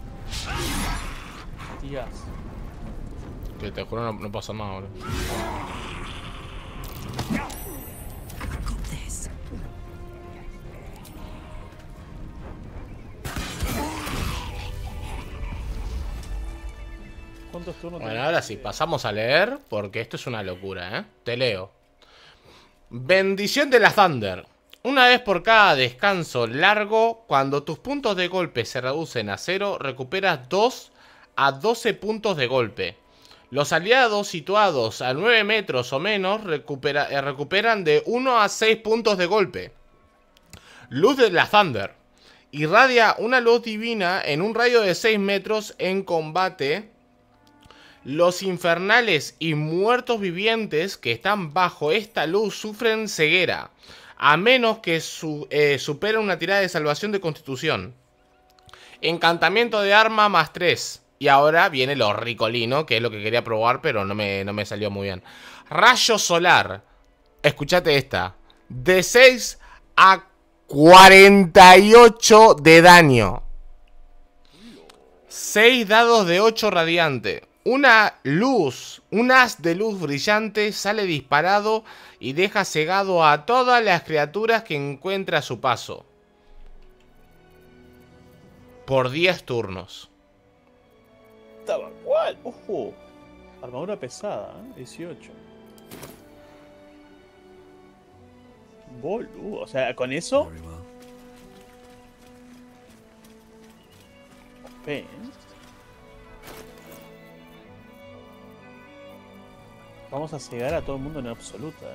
Tías. Que te juro no pasa nada, boludo. ¿Cuántos turnos? Bueno, ahora sí, pasamos a leer, porque esto es una locura, Te leo. Bendición de la Thunder. Una vez por cada descanso largo, cuando tus puntos de golpe se reducen a 0, recuperas 2 a 12 puntos de golpe. Los aliados situados a 9 metros o menos recuperan de 1 a 6 puntos de golpe. Luz de la Thunder. Irradia una luz divina en un radio de 6 metros en combate. Los infernales y muertos vivientes que están bajo esta luz sufren ceguera, a menos que superen una tirada de salvación de constitución. Encantamiento de arma más 3. Y ahora viene lo ricolino, que es lo que quería probar, pero no me salió muy bien. Rayo solar. Escuchate esta. De 6 a 48 de daño. 6 dados de 8 radiante. Un haz de luz brillante sale disparado y deja cegado a todas las criaturas que encuentra a su paso. Por 10 turnos. Estaba igual, ojo. Armadura pesada, 18. Boludo, o sea, con eso. Ven. Vamos a cegar a todo el mundo en absoluta,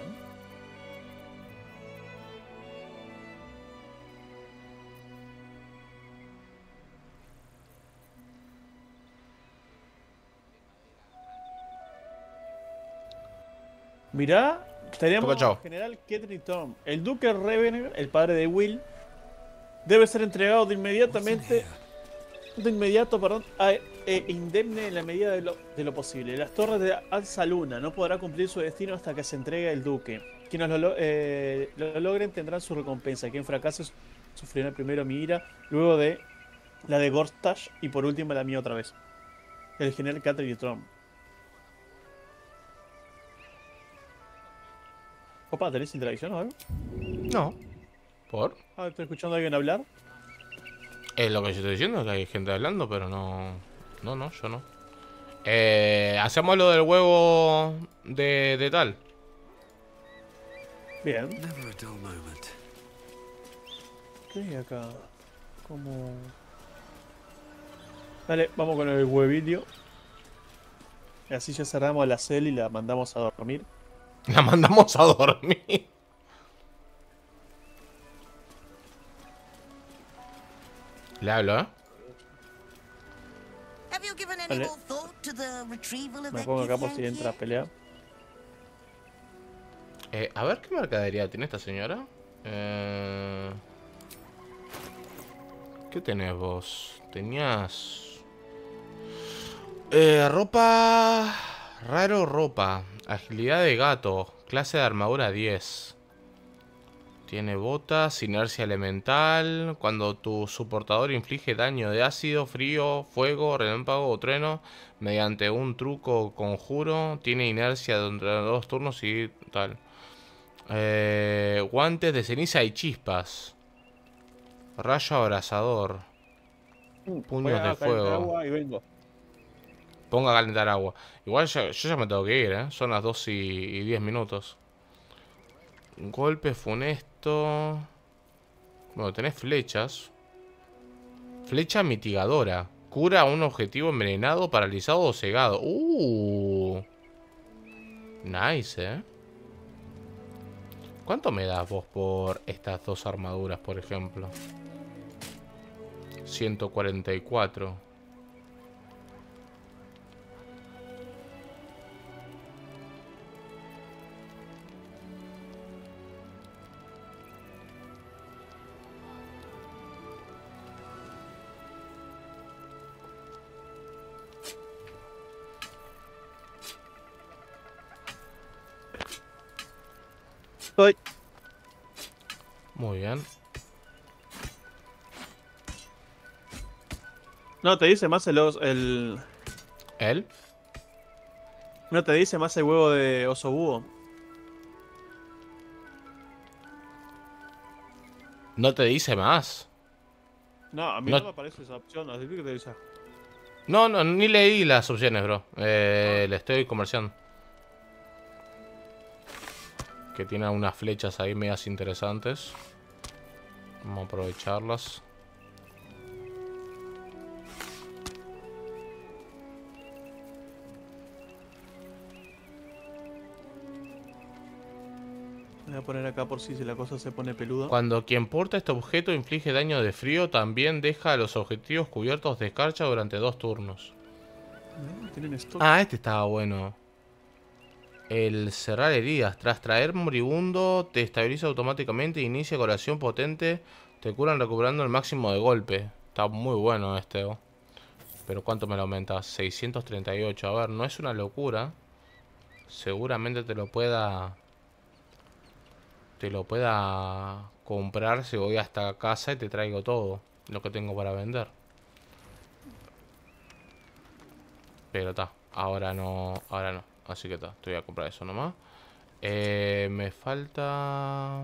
Mirá, tenemos al general Ketri Tom. El duque Revener, el padre de Will, debe ser entregado de inmediato, indemne en la medida de lo posible. Las torres de Alza Luna no podrá cumplir su destino hasta que se entregue el duque. Quienes lo logren tendrán su recompensa. Quien fracase sufrirá primero mi ira, luego de la de Gortash y por último la mía otra vez. El general Ketri Tom. Opa, ¿tenés interacción o algo? No. ¿Por? ¿Estoy escuchando a alguien hablar? Es lo que yo estoy diciendo, que hay gente hablando, pero no. No, yo no. Hacemos lo del huevo de tal. Bien. ¿Qué hay acá? Como... Dale, vamos con el huevillo. Y así ya cerramos la cel y la mandamos a dormir. La mandamos a dormir. Le hablo, Vale. Me pongo acá por si entra a pelear. A ver qué mercadería tiene esta señora. ¿Qué tenés vos? Tenías... ropa... Raro ropa. Agilidad de gato. Clase de armadura 10. Tiene botas, inercia elemental. Cuando tu soportador inflige daño de ácido, frío, fuego, relámpago o trueno mediante un truco o conjuro, tiene inercia entre 2 turnos y tal. Guantes de ceniza y chispas. Rayo abrasador. Puños de fuego. Agua y vengo. Ponga a calentar agua. Igual yo ya me tengo que ir, ¿eh? Son las 2 y 10 minutos. Golpe funesto. Bueno, tenés flechas. Flecha mitigadora. Cura a un objetivo envenenado, paralizado o cegado. Nice, ¿eh? ¿Cuánto me das vos por estas dos armaduras, por ejemplo? 144. Estoy. Muy bien. No, te dice más el... ¿El? No, te dice más el huevo de oso búho. ¿No te dice más? No, a mí no me aparece esa opción. Así que te dice. No, ni leí las opciones, bro. Le estoy comerciando. Que tiene unas flechas ahí medias interesantes. Vamos a aprovecharlas. Voy a poner acá por si la cosa se pone peluda. Cuando quien porta este objeto inflige daño de frío, también deja a los objetivos cubiertos de escarcha durante 2 turnos. ¿Tienen esto? Ah, este estaba bueno. El cerrar heridas. Tras traer moribundo, te estabiliza automáticamente. Inicia curación potente. Te curan recuperando el máximo de golpe. Está muy bueno este. Pero ¿cuánto me lo aumenta? 638. A ver, no es una locura. Seguramente te lo pueda comprar si voy hasta casa y te traigo todo lo que tengo para vender. Pero está. Ahora no. Así que está, te voy a comprar eso nomás. Me falta...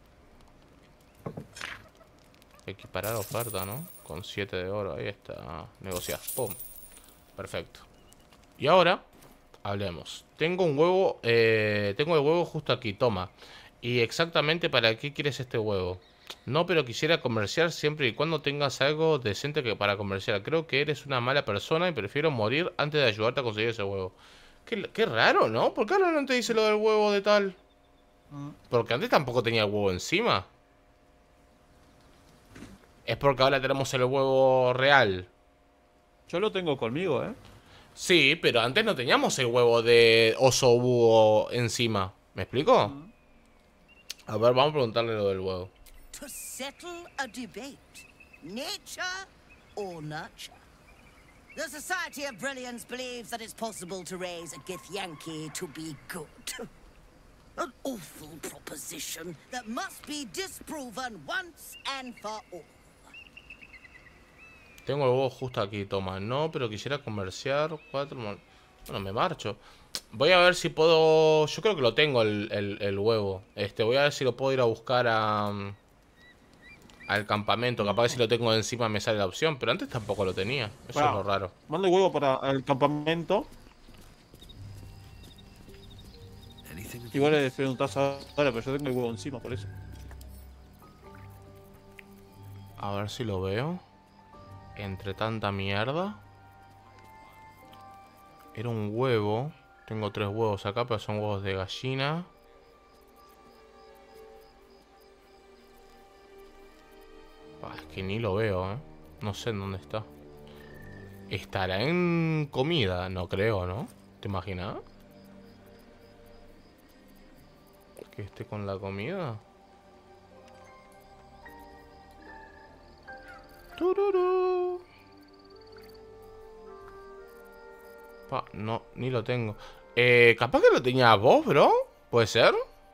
Equiparar oferta, ¿no? Con 7 de oro, ahí está. Negociar, pum. Perfecto. Y ahora, hablemos. Tengo un huevo, tengo el huevo justo aquí, toma. Y exactamente para qué quieres este huevo. No, pero quisiera comerciar siempre y cuando tengas algo decente que para comerciar. Creo que eres una mala persona y prefiero morir antes de ayudarte a conseguir ese huevo. Qué raro, ¿no? ¿Por qué ahora no te dice lo del huevo de tal? Porque antes tampoco tenía el huevo encima. Es porque ahora tenemos el huevo real. Yo lo tengo conmigo, ¿eh? Sí, pero antes no teníamos el huevo de oso búho encima. ¿Me explico? A ver, vamos a preguntarle lo del huevo. To settle a debate, nature or nurture. The Society of Brilliance believes that it's possible to raise a Githyanki to be good. An awful proposition that must be disproven once and for all. Tengo el huevo justo aquí, toma. No, pero quisiera comerciar 4... Bueno, me marcho. Voy a ver si puedo... Yo creo que lo tengo el huevo. Voy a ver si lo puedo ir a buscar al campamento. Capaz que si lo tengo encima me sale la opción. Pero antes tampoco lo tenía. Eso es lo raro. Manda el huevo para el campamento. Igual le preguntás ahora, pero yo tengo el huevo encima, por eso. A ver si lo veo. Entre tanta mierda. Era un huevo. Tengo 3 huevos acá, pero son huevos de gallina. Es que ni lo veo, ¿eh? No sé en dónde está. ¿Estará en comida? No creo, ¿no? ¿Te imaginas? ¿Que esté con la comida? ¡Tururú! No, ni lo tengo. ¿Capaz que lo tenías vos, bro? ¿Puede ser?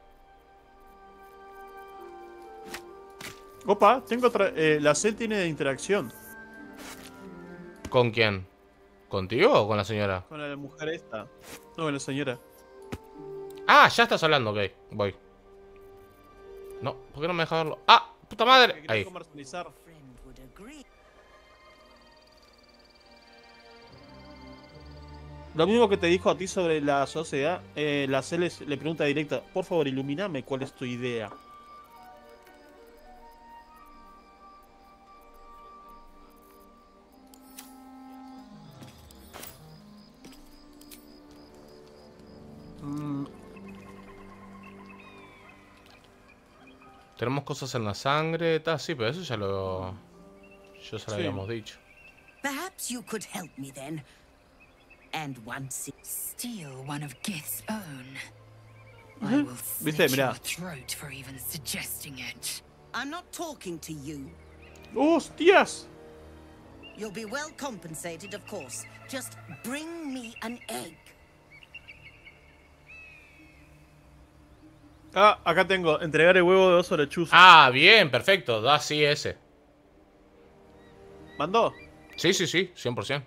Opa, tengo otra... la cel tiene interacción. ¿Con quién? ¿Contigo o con la señora? Con la mujer esta. No, con la señora. Ah, ya estás hablando, ok. Voy. No, ¿por qué no me deja verlo? ¡Ah! ¡Puta madre! Ahí. Comercializar. Lo mismo que te dijo a ti sobre la sociedad, la C le pregunta directa, por favor, ilumíname, ¿cuál es tu idea? Tenemos cosas en la sangre, tal, sí, pero eso ya lo... Ya se lo habíamos dicho. Perhaps you could help me then. And once steal one of Gith's own. I will ¿Viste? slit Mirá. your throat for even suggesting it. I'm not talking to you. ¡Hostias! You'll be well compensated, of course. Just bring me an egg. Ah, acá tengo, entregar el huevo de oso lechuza. Ah, bien, perfecto. Da, sí, ese. ¿Mandó? Sí, sí, sí, 100%.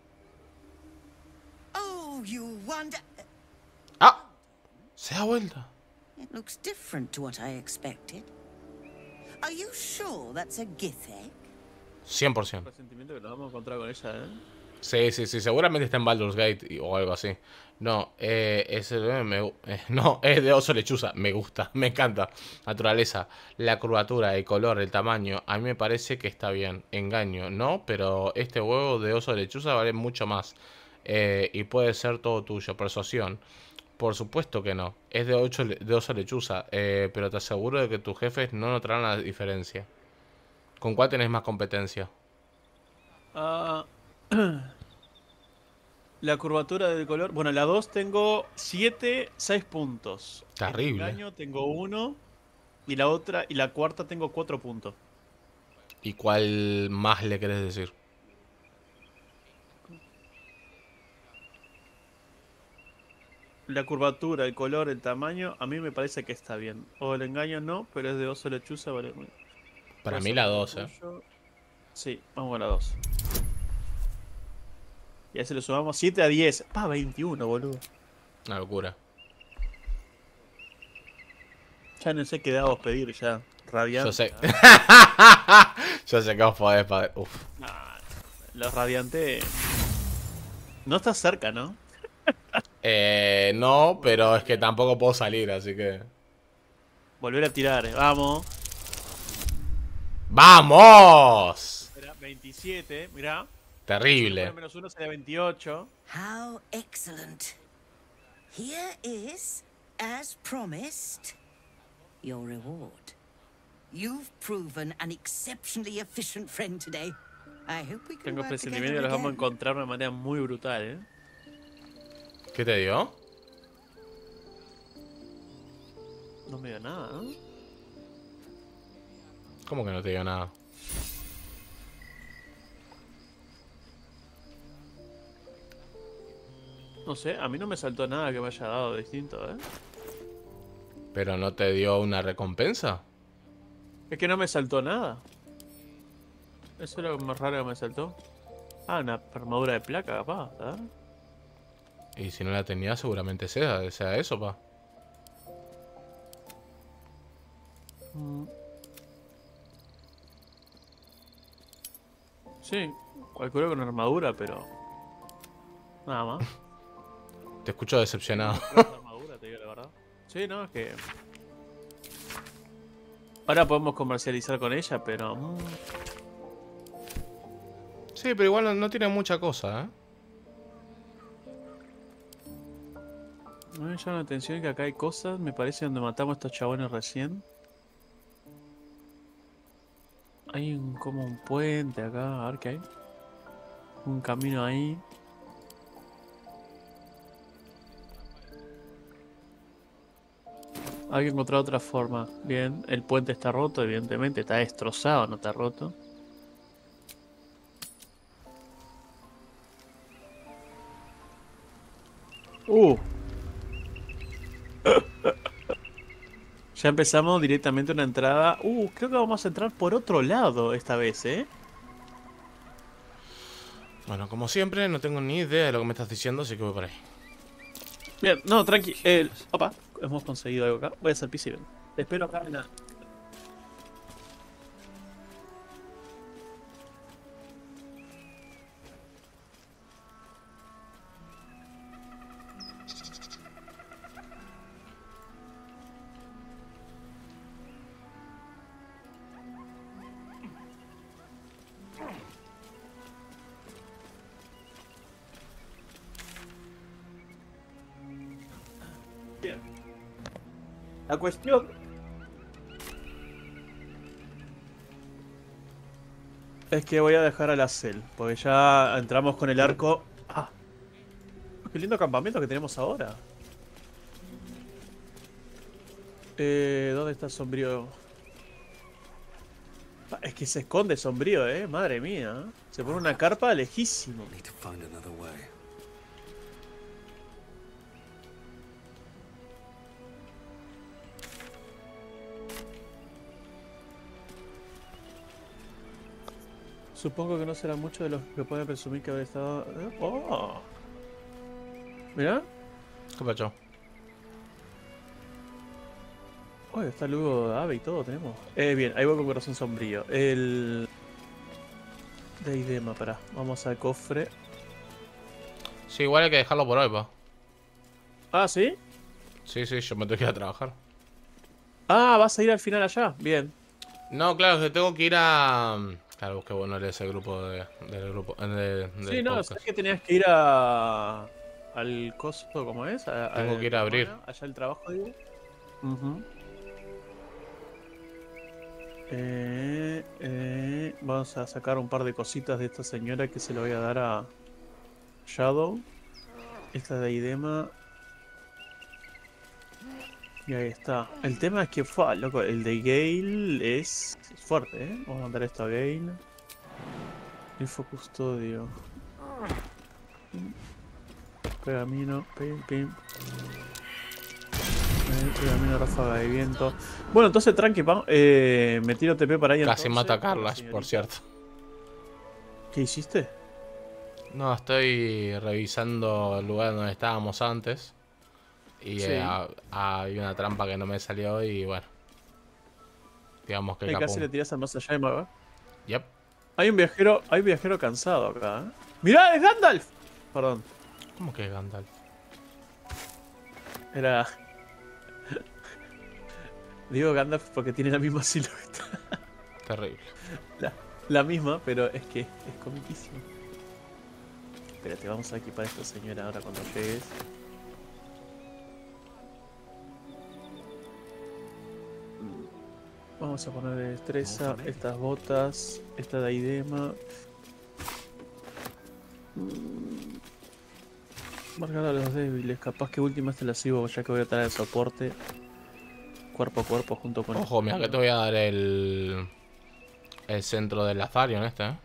Oh, you wonder. ¡Ah! Se da vuelta. It looks different to what I expected. Are you sure that's a Gith egg? 100%. Presentimiento que nos vamos a encontrar con ella, ¿eh? Sí, sí, sí, seguramente está en Baldur's Gate o algo así. No, es de oso lechuza. Me gusta, me encanta. Naturaleza, la curvatura, el color, el tamaño. A mí me parece que está bien. Engaño, no, pero este huevo de oso lechuza vale mucho más. Y puede ser todo tuyo. Persuasión. Por supuesto que no. Es de oso lechuza. Pero te aseguro de que tus jefes no notarán la diferencia. ¿Con cuál tenés más competencia? La curvatura del color. Bueno, la 2 tengo 6 puntos. Terrible. El engaño tengo 1. Y la otra, y la cuarta tengo 4 puntos. ¿Y cuál más le querés decir? La curvatura, el color, el tamaño, a mí me parece que está bien. O el engaño no, pero es de oso lechuza, vale. Para mí la 2, Sí, vamos a la 2. Y ahí se lo sumamos 7 a 10. Pa, 21, boludo. Una locura. Ya no sé qué dados pedir, ya. Radiante. Yo sé. Yo sé que vos podés. Uf. Los radiantes. No estás cerca, ¿no? No, pero es que tampoco puedo salir, así que... Volver a tirar, vamos. ¡Vamos! Mirá, 27, mirá. Terrible. Menos 1 sería 28. How excellent. Here is, as promised, your reward. You've proven an exceptionally efficient friend today. I hope we can Tengo work presentimiento que together los vamos a again. encontrar de una manera muy brutal, ¿eh? ¿Qué te dio? No me dio nada, ¿no? ¿Cómo que no te dio nada? No sé, a mí no me saltó nada que me haya dado distinto, ¿eh? ¿Pero no te dio una recompensa? Es que no me saltó nada. Eso es lo más raro que me saltó. Ah, una armadura de placa, capaz, ¿verdad? Y si no la tenía, seguramente sea eso, pa. Sí, calculo con armadura, pero... Nada más. Te escucho decepcionado. Armadura, te digo la verdad. Sí, no, es que... Ahora podemos comercializar con ella, pero... Sí, pero igual no tiene mucha cosa, ¿eh? Me llama la atención que acá hay cosas, me parece, donde matamos a estos chabones recién. Hay como un puente acá, a ver qué hay. Un camino ahí. Hay que encontrar otra forma. Bien, el puente está roto, evidentemente. Está destrozado, no está roto. Ya empezamos directamente una entrada. Creo que vamos a entrar por otro lado esta vez, ¿eh? Bueno, como siempre, no tengo ni idea de lo que me estás diciendo, así que voy por ahí. Bien, no, tranqui. Opa, hemos conseguido algo acá. Voy a hacer pis y ven. Te espero acá en la... La cuestión... es que voy a dejar a la Cel, porque ya entramos con el arco... ¡Ah! ¡Qué lindo campamento que tenemos ahora! ¿Dónde está Sombrío? Es que se esconde Sombrío, madre mía. Se pone una carpa lejísimo. Supongo que no será mucho de los que pueden presumir que habrá estado... ¡Oh! ¿Mirá? ¿Qué pasó? Oh, está luego de ave y todo tenemos. Bien, ahí voy con corazón sombrío. El... de idema, pará. Vamos al cofre. Sí, igual hay que dejarlo por hoy, pa. Ah, ¿sí? Sí, yo me tengo que ir a trabajar. Ah, vas a ir al final allá. Bien. No, claro, que tengo que ir a... Claro, que bueno eres el grupo del grupo. Sí, no, sabes que tenías que ir a... al coso, ¿cómo es? Tengo que ir a abrir. Allá el trabajo, digo. Vamos a sacar un par de cositas de esta señora que se lo voy a dar a Shadow. Esta de Idema. Y ahí está. El tema es que, loco, el de Gale es fuerte, Vamos a mandar esto a Gale. Info custodio. Pergamino, pim. Pergamino, ráfaga de viento. Bueno, entonces tranqui, me tiro TP para ahí. Casi entonces, mata a Carlas, por cierto. ¿Qué hiciste? No, estoy revisando el lugar donde estábamos antes. Y sí. Hay una trampa que no me salió y bueno. Digamos que casi le tiras al más allá de Maga. Yep. Hay un viajero cansado acá, ¡Mirá, es Gandalf! Perdón. ¿Cómo que es Gandalf? Era... Digo Gandalf porque tiene la misma silueta. Terrible. La misma, pero es que es comiquísimo. Espérate, vamos a equipar a esta señora ahora cuando llegues. Vamos a poner destreza, estas botas, esta de Idema. Marcar a los débiles, capaz que última te la sigo ya que voy a traer el soporte. Cuerpo a cuerpo junto con... Ojo, mira que te voy a dar el centro del Azarion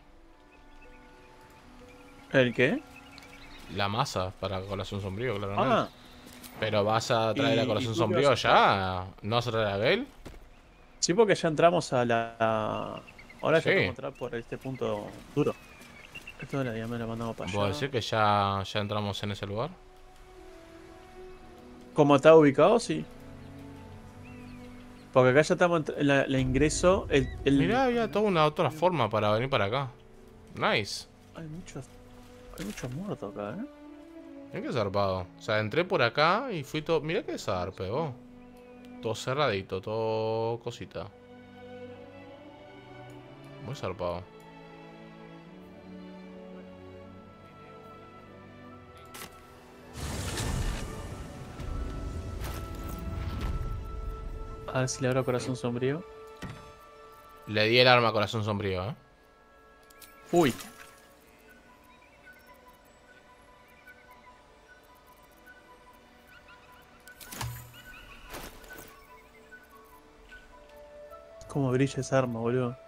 ¿El qué? La masa para Corazón Sombrío, claramente. Ah. Pero vas a traer a Corazón Sombrío ya, ¿no vas a traer a Gale? Sí, porque ya entramos a la... Ahora ya Sí. podemos entrar por este punto duro. Esto ya me lo mandamos para allá. ¿Puedo decir que ya entramos en ese lugar? ¿Cómo está ubicado? Sí. Porque acá ya estamos en la ingreso. Mirá, había toda una otra forma para venir para acá. Nice. Hay muchos muertos acá, Mirá qué zarpado. O sea, entré por acá y fui todo... Mirá qué zarpe, vos. Todo cerradito, todo cosita. Muy zarpado. A ver si le abro Corazón Sombrío. Le di el arma a Corazón Sombrío, Uy. Cómo brilla esa arma, boludo.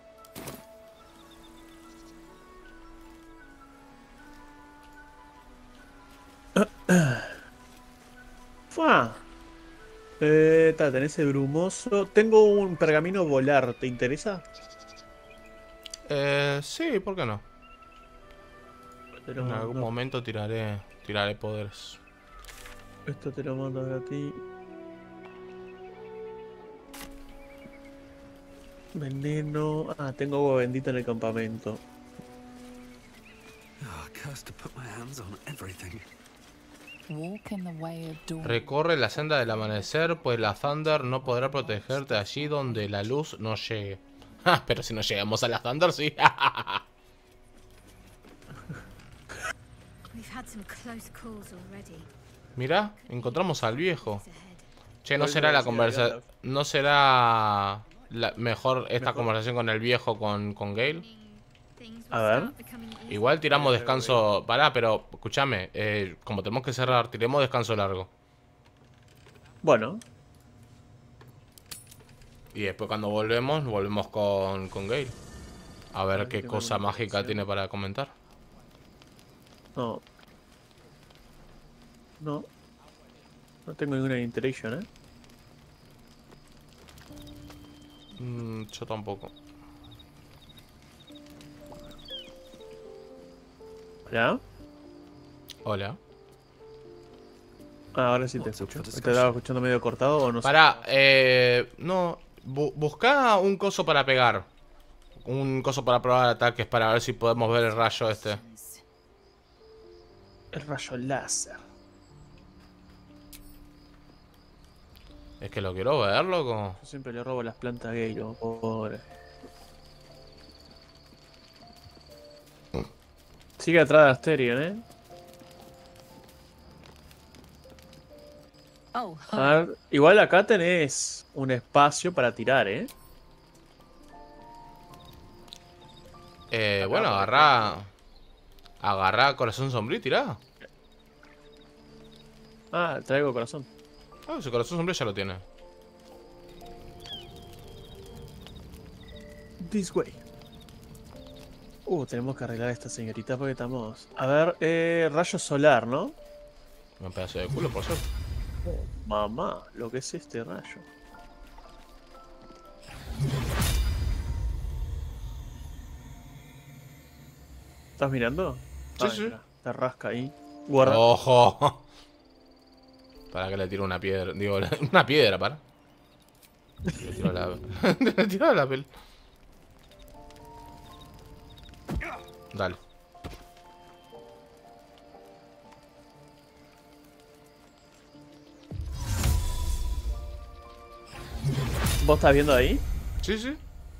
¡Fua! Tenés el brumoso. Tengo un pergamino volar, ¿te interesa? Sí, ¿por qué no? Pero En algún momento tiraré poderes. Esto te lo mando a ti. Veneno. Ah, tengo agua bendita en el campamento. Recorre la senda del amanecer, pues la Thunder no podrá protegerte allí donde la luz no llegue. Pero si no llegamos a la Thunder, sí. Mirá, encontramos al viejo. Che, ¿no Por eso será la decía conversación? Gandalf. ¿No será mejor esta conversación con el viejo con Gale? A ver. Igual tiramos descanso. Pará, pero escúchame. Como tenemos que cerrar, tiremos descanso largo. Bueno. Y después cuando volvemos con Gale. A ver qué cosa mágica tiene para comentar. No. No. No tengo ninguna interaction, Yo tampoco. ¿Hola? Hola. Ah, ahora sí te escucho. ¿Te estaba escuchando medio cortado o no? Pará, no. Buscá un coso para pegar. Un coso para probar ataques para ver si podemos ver el rayo este. El rayo láser. Es que lo quiero ver, loco. Yo siempre le robo las plantas a Gale, pobre. Sigue atrás de Asterion, Oh, A ver, igual acá tenés un espacio para tirar, Bueno, agarrá corazón sombrío y tirá. Ah, traigo corazón. Ah, ese corazón sombrío ya lo tiene. This way. Tenemos que arreglar a esta señorita porque estamos... A ver, rayo solar, ¿no? Un pedazo de culo, por cierto. Mamá, lo que es este rayo. ¿Estás mirando? Sí, sí. Mira, te rasca ahí. Guarda. ¡Ojo! Para que le tiro una piedra. Digo, una piedra, para. Le tiro la... le tiro la pel. Dale. ¿Vos estás viendo ahí? Sí, sí.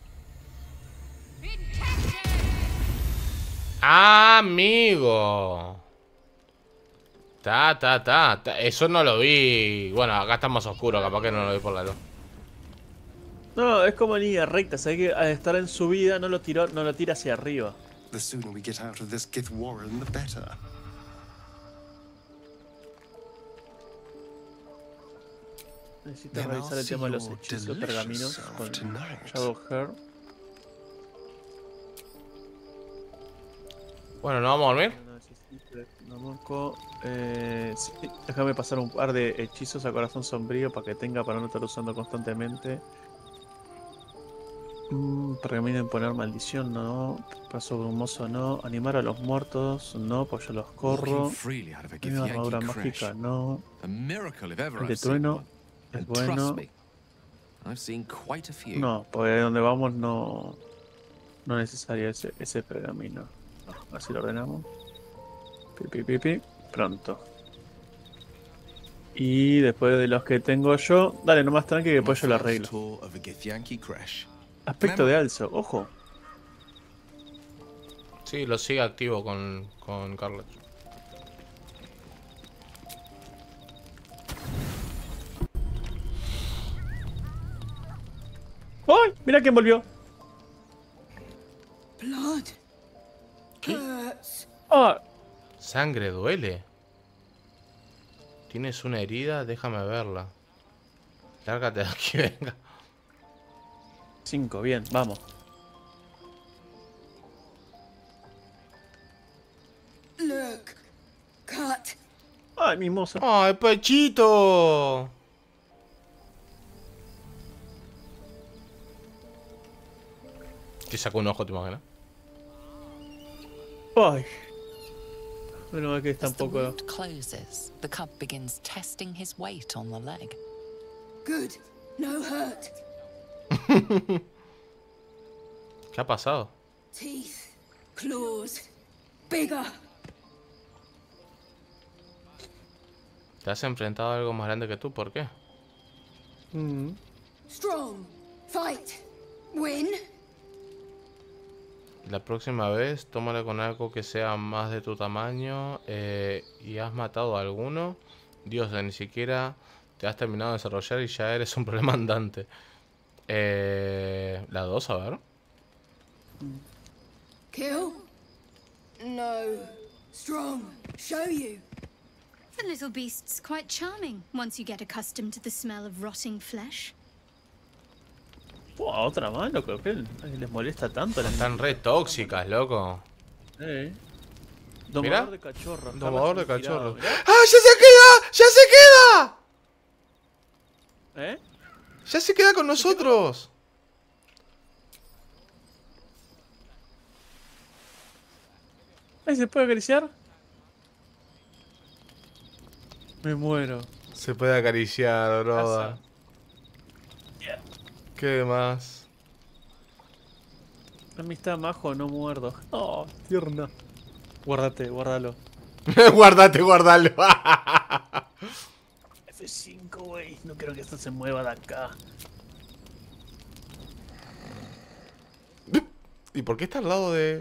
Amigo. Ta. Eso no lo vi. Bueno, acá está más oscuro, capaz que no lo vi por la luz. No, es como línea recta, sabes que al estar en subida no lo tira hacia arriba. The sooner we get out of this Gith Warren, the better. Necesito revisar el tema de los hechizos pergaminos con Shadowheart. Bueno, ¿nos vamos a dormir? Sí, déjame pasar un par de hechizos a corazón sombrío para que tenga para no estar usando constantemente. Pergamino en poner maldición, no. Paso brumoso, no. Animar a los muertos, no, pues yo los corro. Una armadura mágica, no. El de trueno es bueno. No, porque de donde vamos no es necesario ese pergamino. No, así lo ordenamos. Pipi. Pronto. Y después de los que tengo yo, dale, nomás tranqui que después yo lo arreglo. Aspecto de alzo, ojo. Sí, lo sigue activo con Carlet. ¡Ay! Mira quién volvió. Blood. Hurts. Ah. Sangre duele. ¿Tienes una herida? Déjame verla. Lárgate de aquí, venga. 5, bien, vamos. Look. Cut. ¡Ay, mi moza! ¡Ay, Pechito! Te sacó un ojo, ¿te imaginas? ¡Ay! Bueno, que As the tampoco... wound closes, the cub begins testing his weight on the leg. Good. No hurt. ¿Qué ha pasado? Teeth. Claws. Bigger. ¿Te has enfrentado a algo más grande que tú? ¿Por qué? Strong. Fight. Win. La próxima vez, tómala con algo que sea más de tu tamaño. ¿Y has matado a alguno? Dios, ni siquiera Te has terminado de desarrollar y ya eres un problema andante. La 2, a ver. Kill? No. Strong. Show you. The little beast's quite charming once you get accustomed to the smell of rotting flesh. Otra más, loco. ¿Qué les molesta tanto? Están re tóxicas, loco. Domador de cachorros. Domador de cachorros. Mirá. ¡Ah, ya se queda! ¡Ya se queda! ¿Eh? ¡Ya se queda con nosotros! ¿Ahí se puede acariciar? Me muero. Se puede acariciar, broda. ¿Qué más? Amistad, majo, no muerdo. Oh, tierna. Guárdate, guárdalo. Guárdate, guárdalo. F5, güey. No quiero que esto se mueva de acá. ¿Y por qué está al lado de...?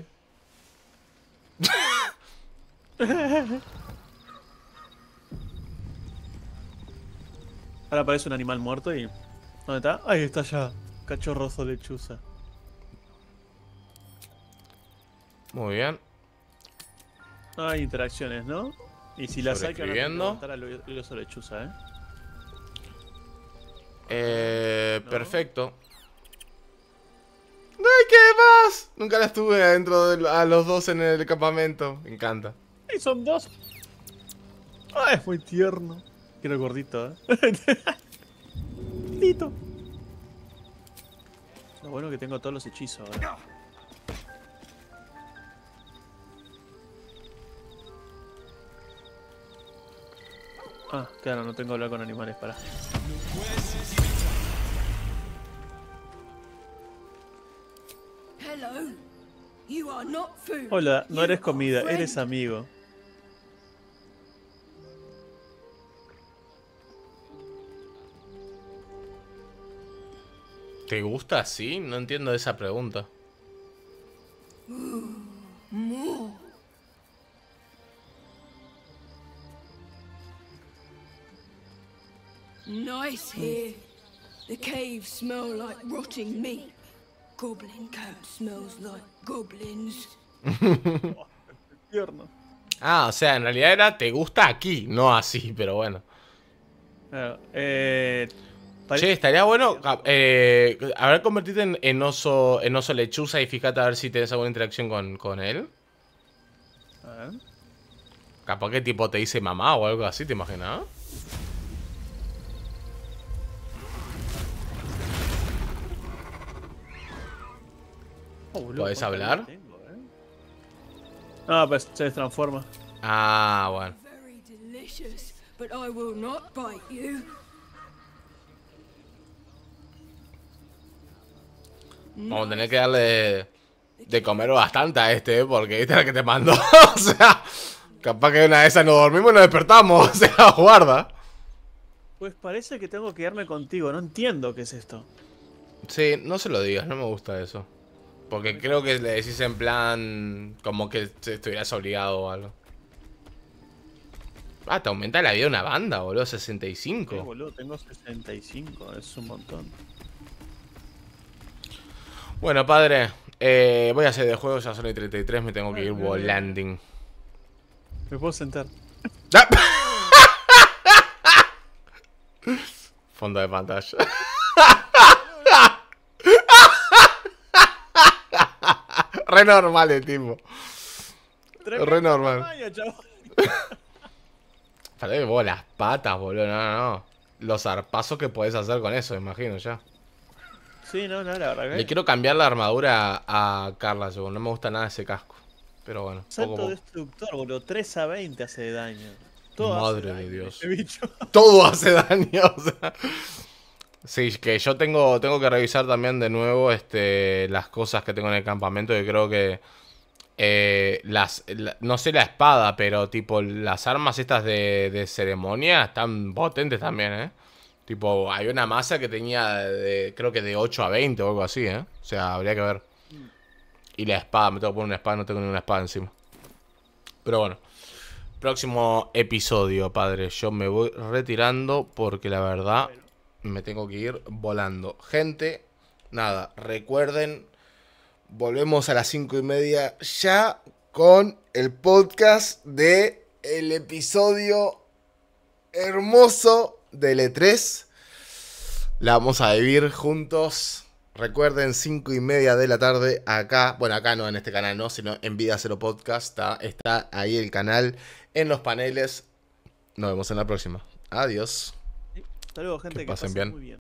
Ahora aparece un animal muerto y... ¿Dónde está? Ahí está ya. Cachorroso lechuza. Muy bien. Hay interacciones, ¿no? Y si las hay que Sobreescribiendo. al oso lechuza, ¿No? Perfecto. ¡Ay, qué más! Nunca las tuve adentro a los dos en el campamento. Me encanta. ¡Ay, son dos! ¡Ay, es muy tierno! Quiero gordito, Gordito. Lo bueno que tengo todos los hechizos ahora. Ah, claro, no tengo que hablar con animales, para. Hello. You are not food. Hola, no eres You comida, are eres friend. amigo. ¿Te gusta así? No entiendo esa pregunta. More. Nice here. The caves smell like rotting meat. Goblin camp smells like goblins. Tierno. Ah, o sea, en realidad era te gusta aquí, no así, pero bueno. Claro, Che, estaría bueno. A ver, convertirte en oso lechuza y fíjate a ver si tenés alguna interacción con él. A ver. Capaz que tipo te dice mamá o algo así, ¿te imaginas? ¿Podés hablar? Ah, pues se transforma. Ah, bueno. Very delicious, but I will not bite you. Vamos a tener que darle de comer bastante a este, porque esta es la que te mandó. O sea, capaz que una de esas nos dormimos y nos despertamos. O sea, guarda. Pues parece que tengo que quedarme contigo. No entiendo qué es esto. Sí, no se lo digas, no me gusta eso. Porque creo que le decís en plan como que estuvieras obligado o algo. Ah, te aumenta la vida de una banda, boludo, 65. Sí, boludo, tengo 65, es un montón. Bueno, padre, voy a hacer de juego, ya son las 33, me tengo que ir volanding. ¿Me puedo sentar? Fondo de pantalla. Re normal el tipo. Re normal. Parece que vos las patas, boludo. No. Los zarpazos que podés hacer con eso, me imagino ya. Sí, no, la verdad que... Le quiero cambiar la armadura a Carla, según. No me gusta nada ese casco. Pero bueno. Salto destructor, boludo. 3 a 20 hace de daño. Todo Madre hace de daño, Dios. este bicho. Todo hace daño, o sea. Sí, que yo tengo que revisar también de nuevo las cosas que tengo en el campamento. Que creo que no sé la espada, pero tipo las armas estas de ceremonia están potentes también, Tipo, hay una masa que tenía creo que de 8 a 20 o algo así, O sea, habría que ver. Y la espada, me tengo que poner una espada, no tengo ninguna espada encima. Pero bueno. Próximo episodio, padre. Yo me voy retirando porque la verdad me tengo que ir volando. Gente, nada, recuerden, volvemos a las 5:30 ya con el podcast de el episodio hermoso del E3. La vamos a vivir juntos. Recuerden, 5:30 de la tarde acá. Bueno, acá no en este canal, no, sino en Vida Cero Podcast. Está ahí el canal en los paneles. Nos vemos en la próxima. Adiós. Hasta luego, gente. Que pasen bien. Muy bien.